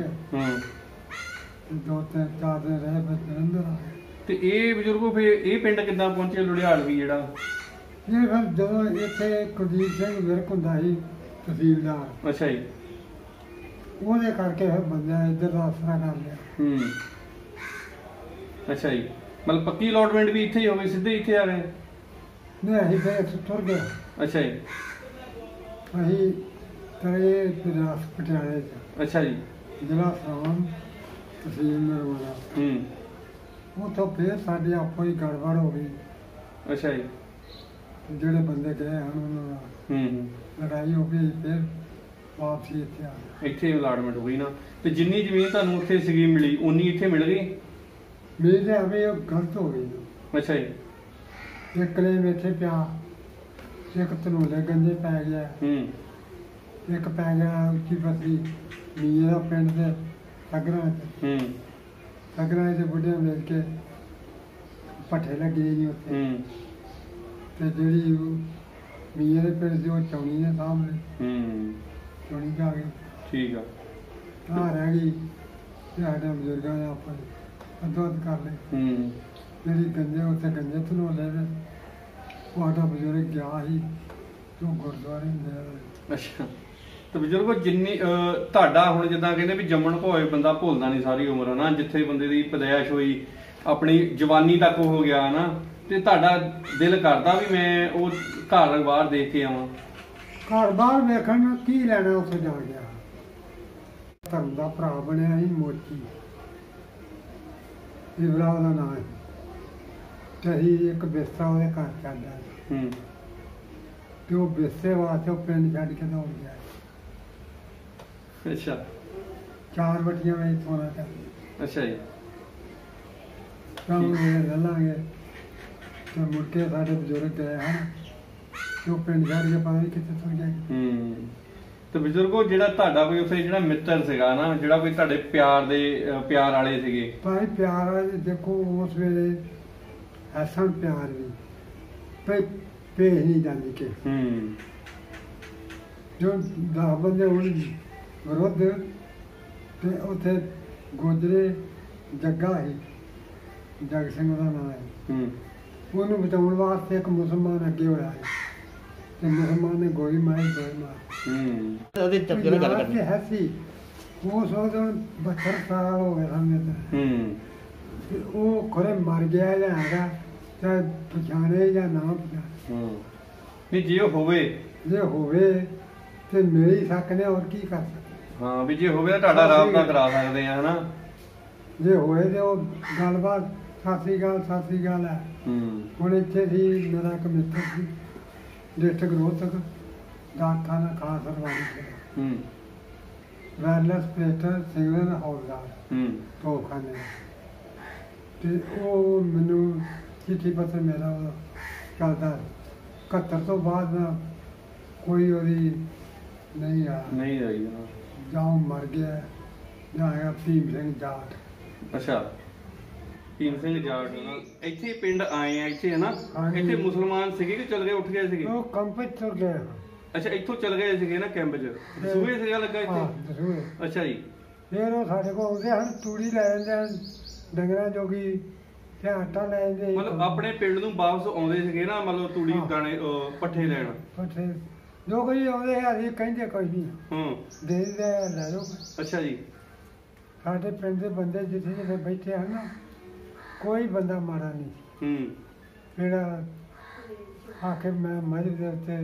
2-4 ਦਿਨ ਰਹੇ ਫਿਰ ਜਲੰਧਰ ਆ ਗਏ। ਤੇ ਇਹ ਬਜ਼ੁਰਗੋ ਫੇ ਇਹ ਪਿੰਡ ਕਿੱਦਾਂ ਪਹੁੰਚੇ ਲੁਧਿਆਣਵੀ ਜਿਹੜਾ? ਇਹ ਫਿਰ ਜਦੋਂ ਇੱਥੇ ਕੁਲਦੀਪ ਸਿੰਘ ਵਿਰਕ ਹੁੰਦਾ ਸੀ ਤਹਿਸੀਲਦਾਰ। ਅੱਛਾ ਜੀ। ਉਹਦੇ ਕਰਕੇ ਫਿਰ ਬੰਦਿਆਂ ਇੱਧਰ ਦਾ ਆਸਰਾ ਕਰ ਲਿਆ। ਅੱਛਾ ਜੀ। ਮਤਲਬ ਪੱਕੀ ਅਲਾਟਮੈਂਟ ਵੀ ਇੱਥੇ ਹੀ ਹੋ ਗਈ? ਸਿੱਧੇ ਇੱਥੇ ਆ ਗਏ? ਨਹੀਂ, ਅਸੀਂ ਫਿਰ ਇੱਥੇ ਤੁਰ ਗਏ। ਅੱਛਾ ਜੀ। ਅਸੀਂ ਤਰੇ ਵਿਰਾਸ ਪਟਿਆਲੇ 'ਚ। ਅੱਛਾ ਜੀ। ਜ਼ਿਲ੍ਹਾ ਸਰਾਮ ਤਹਿਸੀਲ ਨਰਵਾਲਾ। ਉੱਥੋਂ ਫਿਰ ਸਾਡੇ ਆਪੋ ਹੀ ਗੜਬੜ ਹੋ ਗਈ। ਅੱਛਾ ਜੀ। ਜਿਹੜੇ ਬੰਦੇ ਗਏ ਹਨ ਉਹਨਾਂ ਨਾਲ ਲੜਾਈ ਹੋ ਗਈ। ਫਿਰ ਵਾਪਸੀ ਇੱਥੇ ਆ ਗਏ। ਇੱਥੇ ਅਲਾਟਮੈਂਟ ਹੋ ਗਈ ਨਾ। ਤੇ ਜਿੰਨੀ ਜ਼ਮੀਨ ਤੁਹਾਨੂੰ ਉੱਥੇ ਸੀਗੀ ਮਿਲੀ ਉਨੀ ਇੱਥੇ ਮਿਲ ਗਈ? ਮੇਰੀ ਤਾਂ ਐਵੇਂ ਉਹ ਗਲਤ ਹੋ ਗਈ। ਅੱਛਾ ਜੀ। ਇੱਕ ਕਲੇਮ ਇੱਥੇ ਪਿਆ, ਇੱਕ ਧਨੋਲੇ ਗੰਜੇ ਪੈ ਗਿਆ, ਇੱਕ ਪੈ ਗਿਆ ਉੱਚੀ ਪਤਲੀ ਮੀਏ ਦਾ ਪਿੰਡ ਦੇ ਸਗਰਾਂ 'ਚ। ਸਗਰਾਂ 'ਚ ਬੁੱਢਿਆਂ ਮਿਲ ਕੇ ਭੱਠੇ ਲੱਗੇ ਜੀ ਉੱਥੇ। ਤੇ ਜਿਹੜੀ ਮੀਏ ਦੇ ਪਿੰਡ ਦੀ ਉਹ ਚੌਣੀ ਦੇ ਸਾਹਮਣੇ ਚੌਣੀ 'ਚ ਆ ਗਈ। ਠੀਕ ਆ। ਰਹਿ ਗਈ ਤੇ ਸਾਡੇ ਬਜ਼ੁਰਗਾਂ ਨੇ ਆਪਾਂ ਅੱਧੋ-ਅੱਧ ਕਰ ਲਈ। ਜਿਹੜੀ ਗੰਜੇ ਉੱਥੇ ਗੰਜੇ ਧਨੋਲੇ ਦੇ ਉਹ ਸਾਡਾ ਬਜ਼ੁਰਗ ਗਿਆ ਸੀ ਜੋ ਗੁਰਦੁਆਰੇ ਹੁੰਦੇ ਅੱਛਾ। ਤੇ ਬਜ਼ੁਰਗੋ ਜਿੰਨੀ ਤੁਹਾਡਾ ਹੁਣ ਜਿੱਦਾਂ ਕਹਿੰਦੇ ਵੀ ਜੰਮਣ ਭੋਏ ਬੰਦਾ ਭੁੱਲਦਾ ਨਹੀਂ ਸਾਰੀ ਉਮਰ ਹੈ ਨਾ, ਜਿੱਥੇ ਬੰਦੇ ਦੀ ਪੈਦਾਇਸ਼ ਹੋਈ ਆਪਣੀ ਜਵਾਨੀ ਤੱਕ ਹੋ ਗਿਆ ਨਾ, ਤੇ ਤੁਹਾਡਾ ਦਿਲ ਕਰਦਾ ਵੀ ਮੈਂ ਉਹ ਘਰ ਬਾਹਰ ਦੇਖ ਕੇ ਆਵਾਂ? ਘਰ ਬਾਹਰ ਵੇਖਣ ਨੂੰ ਕੀ ਲੈਣਾ, ਉੱਥੇ ਜਾ ਗਿਆ। ਧਰਮ ਦਾ ਭਰਾ ਬਣਿਆ ਸੀ ਮੋਚੀ, ਇਬਰਾ ਉਹਦਾ ਨਾਂ ਹੈ। ਤੇ ਅਸੀਂ ਇੱਕ ਬਿਸਤਰਾ ਉਹਦੇ ਘਰ ਛੱਡਿਆ ਤੇ ਉਹ ਬਿਸਤਰੇ ਵਾਸਤੇ ਉਹ ਪਿੰਡ ਛੱਡ ਕੇ ਦੌੜ ਗਿਆ। ਅੱਛਾ। 4 ਵਟੀਆਂ ਵਿੱਚ ਸੋਨਾ ਚਾਹੀਦਾ। ਅੱਛਾ ਜੀ। ਕੰਮ ਲੈ ਲਾਂਗੇ ਤੇ ਮੁੜ ਕੇ ਸਾਡੇ ਬਜ਼ੁਰਗ ਗਏ ਹਨ ਤੇ ਉਹ ਪਿੰਡ ਛੱਡ ਕੇ ਪਤਾ ਨਹੀਂ ਕਿੱਥੇ ਤੁਰ ਗਏ। ਤੇ ਬਜ਼ੁਰਗੋ ਜਿਹੜਾ ਤੁਹਾਡਾ ਕੋਈ ਉੱਥੇ ਜਿਹੜਾ ਮਿੱਤਰ ਸੀਗਾ ਨਾ, ਜਿਹੜਾ ਕੋਈ ਤੁਹਾਡੇ ਪਿਆਰ ਵਾਲੇ ਸੀਗੇ? ਭਾਈ ਪਿਆਰ ਵਾਲੇ ਦੇਖੋ ਉਸ ਵੇਲੇ ਐਸਾ ਪਿਆਰ ਵੀ ਭੇਜ ਨਹੀਂ ਜਾਂਦੀ ਕਿ ਜੋ 10 ਬੰਦੇ ਹੁਣ ਵਿਰੋਧ ਤੇ ਉੱਥੇ ਗੋਜਰੇ ਜੱਗਾ ਸੀ, ਜਗ ਸਿੰਘ ਦਾ ਨਾਮ ਹੈ। ਉਹਨੂੰ ਬਚਾਉਣ ਵਾਸਤੇ ਇੱਕ ਮੁਸਲਮਾਨ ਅੱਗੇ ਹੋਇਆ ਹੈ ਤੇ ਮੁਸਲਮਾਨ ਨੇ ਗੋਲੀ ਮਾਰੀ, ਉਹਦੇ ਚੱਕੇ ਨਾਲ ਗੱਲ ਕਰਨੀ ਹੈ ਸੀ। ਉਹ ਸੋਚਦੇ 72 ਸਾਲ ਹੋ ਗਏ ਸਾਨੂੰ ਤੇ ਉਹ ਖਰੇ ਮਰ ਗਿਆ ਜਾਂ ਹੈਗਾ, ਚਾਹੇ ਪਛਾਣੇ ਜਾਂ ਨਾ ਪਛਾਣੇ। ਨਹੀਂ ਜੇ ਹੋਵੇ ਤੇ ਮੇਰੀ ਸ਼ੱਕ ਨੇ ਹੋਰ ਕੀ ਕਰ ਸਕਦੇ। ਹਾਂ ਵੀ ਜੇ ਹੋਵੇ ਤਾਂ ਤੁਹਾਡਾ ਰਾਬਤਾ ਕਰਾ ਸਕਦੇ ਆ ਹਨਾ। ਜੇ ਹੋਏ ਤੇ ਉਹ ਗੱਲਬਾਤ ਸਤਿ ਸ੍ਰੀ ਅਕਾਲ ਹੈ। ਹੁਣ ਇੱਥੇ ਸੀ ਮੇਰਾ ਇੱਕ ਮਿੱਤਰ ਸੀ ਡਿਸਟ੍ਰਿਕਟ ਰੋਹਤਕ, ਡਾਕਖਾਨਾ ਖਾਸ ਸਰਵਾਨੀ ਵਾਇਰਲੈਸ ਪੇਟਰ ਸਿਗਨਲ ਹੌਲਦਾਰ ਤੋਪਖਾਨੇ। ਤੇ ਉਹ ਮੈਨੂੰ ਚਿੱਠੀ ਪੱਤਰ ਮੇਰਾ ਉਹ ਚੱਲਦਾ 71 ਤੋਂ ਬਾਅਦ ਨਾ ਕੋਈ ਉਹਦੀ ਨਹੀਂ ਆਈ ਜਾਂ ਉਹ ਮਰ ਗਿਆ ਜਾਂ ਹੈਗਾ ਭੀਮ ਸਿੰਘ ਜਾਟ। ਅੱਛਾ। ਭੀਮ ਸਿੰਘ ਜਾਟ ਨਾਲ ਇੱਥੇ ਪਿੰਡ ਆਏ ਆ ਇੱਥੇ ਹਨਾ। ਹਾਂਜੀ। ਇੱਥੇ ਮੁਸਲਮਾਨ ਸੀਗੇ ਕਿ ਚਲ ਗਏ, ਉੱਠ ਗਏ ਸੀਗੇ? ਉਹ ਕੰਪ ਚ ਤੁਰ ਗਏ। ਅੱਛਾ, ਇੱਥੋਂ ਚਲ ਗਏ ਸੀਗੇ ਨਾ ਕੈਂਪ 'ਚ? ਦਸੂਹੇ ਸੀਗਾ ਲੱਗਾ ਹਾਂ, ਇੱਥੇ? ਦਸੂਹੇ। ਅੱਛਾ ਜੀ। ਫਿਰ ਉਹ ਸਾਡੇ ਕੋਲ ਆਉਂਦੇ ਹਨ, ਤੂੜੀ ਲੈ ਜਾਂਦੇ ਹਨ ਡੰਗਰਾਂ ਜੋਗੀ ਤੇ ਆਟਾ ਲੈ ਜਾਂਦੇ। ਮਤਲਬ ਆਪਣੇ ਪਿੰਡ ਨੂੰ ਵਾਪਸ ਆਉਂਦੇ ਸੀਗੇ ਨਾ, ਮਤਲਬ ਤੂੜੀ ਹਾਂ। ਦਾਣੇ ਪੱਠੇ ਲੈਣ? ਪੱਠੇ ਜੋ ਕੋਈ ਆਉਂਦੇ ਹੈ ਅਸੀਂ ਕਹਿੰਦੇ ਕੋਈ ਨਹੀਂ ਦੇ ਦਿੰਦੇ ਲੈ ਜਾਓ। ਅੱਛਾ ਜੀ। ਸਾਡੇ ਪਿੰਡ ਦੇ ਬੰਦੇ ਜਿੱਥੇ ਜਿੱਥੇ ਬੈਠੇ ਹਨ ਨਾ, ਕੋਈ ਬੰਦਾ ਮਾੜਾ ਨਹੀਂ ਜਿਹੜਾ ਆਖਿਰ ਮੈਂ ਮਸਜਿਦ ਦੇ ਉੱਤੇ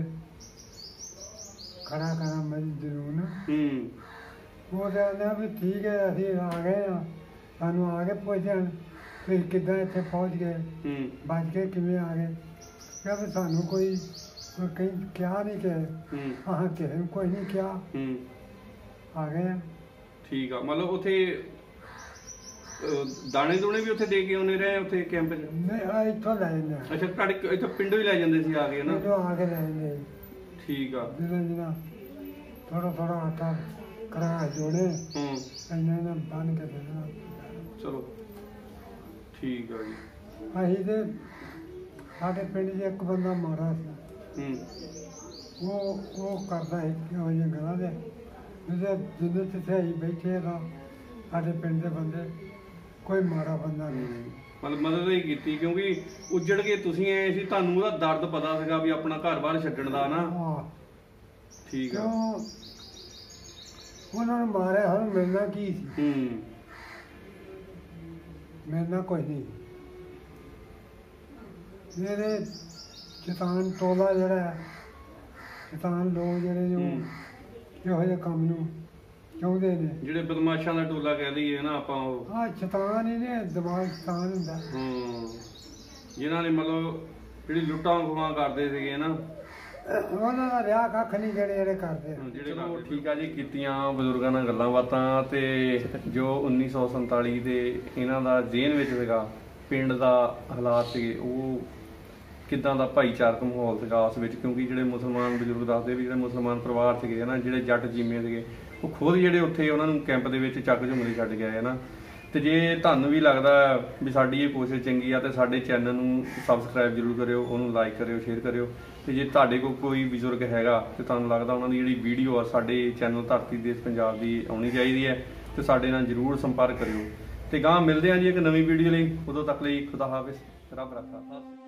ਖੜਾ ਕਰਾਂ ਮਸਜਿਦ ਜਰੂਰ। ਉਹ ਕਹਿੰਦਾ ਵੀ ਠੀਕ ਹੈ ਅਸੀਂ ਆ ਗਏ ਹਾਂ, ਸਾਨੂੰ ਆ ਕੇ ਪੁੱਛਦੇ ਹਨ ਤੁਸੀਂ ਕਿੱਦਾਂ ਇੱਥੇ ਪਹੁੰਚ ਗਏ, ਬਚ ਕੇ ਕਿਵੇਂ ਆ ਗਏ। ਕਿਹਾ ਵੀ ਸਾਨੂੰ ਕੋਈ ਕहीं ਕਿਹਾ ਨਹੀਂ ਕਿ ਹਾਂ ਕਿਸੇ ਨੂੰ ਕੋਈ ਨਹੀਂ ਕਿਹਾ, ਆ ਗਏ ਆ। ਠੀਕ ਆ। ਮਤਲਬ ਉੱਥੇ ਦਾਣੇ ਦੂਣੇ ਵੀ ਉੱਥੇ ਦੇ ਕੇ ਆਉਣੇ ਰਹੇ ਉੱਥੇ ਕੈਂਪ 'ਚ? ਨਹੀਂ, ਇੱਥੋਂ ਲੈ ਜਾਂਦੇ ਆ। ਅੱਛਾ, ਤੁਹਾਡੇ ਇੱਥੋਂ ਪਿੰਡੋਂ ਹੀ ਲੈ ਜਾਂਦੇ ਸੀ ਆ ਕੇ ਨਾ? ਇੱਥੋਂ ਆ ਕੇ ਲੈ ਜਾਂਦੇ। ਠੀਕ ਆ। ਜਿਹੜਾ ਥੋੜਾ ਆਟਾ ਕਰਾ ਜੋੜੇ ਇਹਨਾਂ ਬੰਨ ਕੇ ਦੇਣਾ। ਚਲੋ ਠੀਕ ਆ ਜੀ। ਅਸੀਂ ਤੇ ਸਾਡੇ ਪਿੰਡ 'ਚ ਇੱਕ ਬੰਦਾ ਮਾਰਾ ਸੀ, ਉਹ ਕਰਦਾ ਸੀ ਇਹੋ ਜਿਹੀਆਂ ਗੱਲਾਂ ਦੇ ਜਿੱਦੇ ਜਿੱਥੇ ਅਸੀਂ ਬੈਠੇ ਤਾਂ ਸਾਡੇ ਪਿੰਡ ਦੇ ਬੰਦੇ ਕੋਈ ਮਾੜਾ ਬੰਦਾ ਨਹੀਂ। ਮਤਲਬ ਮਦਦ ਹੀ ਕੀਤੀ ਕਿਉਂਕਿ ਉੱਜੜ ਕੇ ਤੁਸੀਂ ਆਏ ਸੀ, ਤੁਹਾਨੂੰ ਉਹਦਾ ਦਰਦ ਪਤਾ ਸੀਗਾ ਵੀ ਆਪਣਾ ਘਰ-ਬਾਰ ਛੱਡਣ ਦਾ ਨਾ। ਠੀਕ ਆ। ਉਹਨਾਂ ਨੂੰ ਮਾਰਿਆ ਸਾਨੂੰ ਮਿਲਣਾ ਕੀ ਸੀ? ਮਿਲਣਾ ਕੁਛ ਨਹੀਂ। ਮੇਰੇ ਕਿਸਾਨ ਟੋਲਾ ਜਿਹੜਾ ਕਿਸਾਨ ਲੋਕ ਜਿਹੜੇ ਜੋ ਇਹੋ ਜਿਹੇ ਕੰਮ ਨੂੰ ਚਾਹੁੰਦੇ ਨੇ, ਜਿਹੜੇ ਬਦਮਾਸ਼ਾਂ ਦਾ ਟੋਲਾ ਕਹਿ ਲਈਏ ਨਾ ਆਪਾਂ, ਉਹ ਹਾਂ ਸ਼ੈਤਾਨ ਹੀ ਨੇ, ਦਿਮਾਗ ਸ਼ੈਤਾਨ ਹੁੰਦਾ। ਜਿਨ੍ਹਾਂ ਨੇ ਮਤਲਬ ਜਿਹੜੀ ਲੁੱਟਾਂ ਖੋਹਾਂ ਕਰਦੇ ਸੀਗੇ ਨਾ, ਉਹਨਾਂ ਦਾ ਰਿਹਾ ਕੱਖ ਨਹੀਂ ਜਿਹੜੇ ਕਰਦੇ। ਚਲੋ ਠੀਕ ਆ ਜੀ, ਕੀਤੀਆਂ ਬਜ਼ੁਰਗਾਂ ਨਾਲ ਗੱਲਾਂ ਬਾਤਾਂ। ਤੇ ਜੋ 1947 ਦੇ ਇਹਨਾਂ ਦਾ ਜ਼ਿਹਨ ਵਿੱਚ ਸੀਗਾ, ਪਿੰਡ ਦਾ ਹਾਲਾਤ ਸੀਗੇ, ਉਹ ਕਿੱਦਾਂ ਦਾ ਭਾਈਚਾਰਕ ਮਾਹੌਲ ਸੀਗਾ ਉਸ ਵਿੱਚ। ਕਿਉਂਕਿ ਜਿਹੜੇ ਮੁਸਲਮਾਨ ਬਜ਼ੁਰਗ ਦੱਸਦੇ ਵੀ ਜਿਹੜੇ ਮੁਸਲਮਾਨ ਪਰਿਵਾਰ ਸੀਗੇ ਨਾ, ਜਿਹੜੇ ਜੱਟ ਜੀਮੇ ਸੀਗੇ, ਉਹ ਖੁਦ ਜਿਹੜੇ ਉੱਥੇ ਉਹਨਾਂ ਨੂੰ ਕੈਂਪ ਦੇ ਵਿੱਚ ਚੱਕ ਝੁੰਮਦੇ ਛੱਡ ਕੇ ਆਏ ਨਾ। ਤੇ ਜੇ ਤੁਹਾਨੂੰ ਵੀ ਲੱਗਦਾ ਵੀ ਸਾਡੀ ਇਹ ਕੋਸ਼ਿਸ਼ ਚੰਗੀ ਆ, ਤੇ ਸਾਡੇ ਚੈਨਲ ਨੂੰ ਸਬਸਕ੍ਰਾਈਬ ਜ਼ਰੂਰ ਕਰਿਓ, ਉਹਨੂੰ ਲਾਈਕ ਕਰਿਓ, ਸ਼ੇਅਰ ਕਰਿਓ। ਤੇ ਜੇ ਤੁਹਾਡੇ ਕੋਲ ਕੋਈ ਬਜ਼ੁਰਗ ਹੈਗਾ ਤੇ ਤੁਹਾਨੂੰ ਲੱਗਦਾ ਉਹਨਾਂ ਦੀ ਜਿਹੜੀ ਵੀਡੀਓ ਆ ਸਾਡੇ ਚੈਨਲ ਧਰਤੀ ਦੇਸ਼ ਪੰਜਾਬ ਦੀ ਆਉਣੀ ਚਾਹੀਦੀ ਹੈ, ਤੇ ਸਾਡੇ ਨਾਲ ਜ਼ਰੂਰ ਸੰਪਰਕ ਕਰਿਓ। ਤੇ ਗਾਂ ਮਿਲਦੇ ਹਾਂ ਜੀ ਇੱਕ ਨਵੀਂ ਵੀਡੀਓ ਲਈ। ਉਦੋਂ ਤੱਕ ਲਈ ਖੁਦਾ ਹਾਫਿਜ਼, ਰੱਬ ਰੱਖਾ।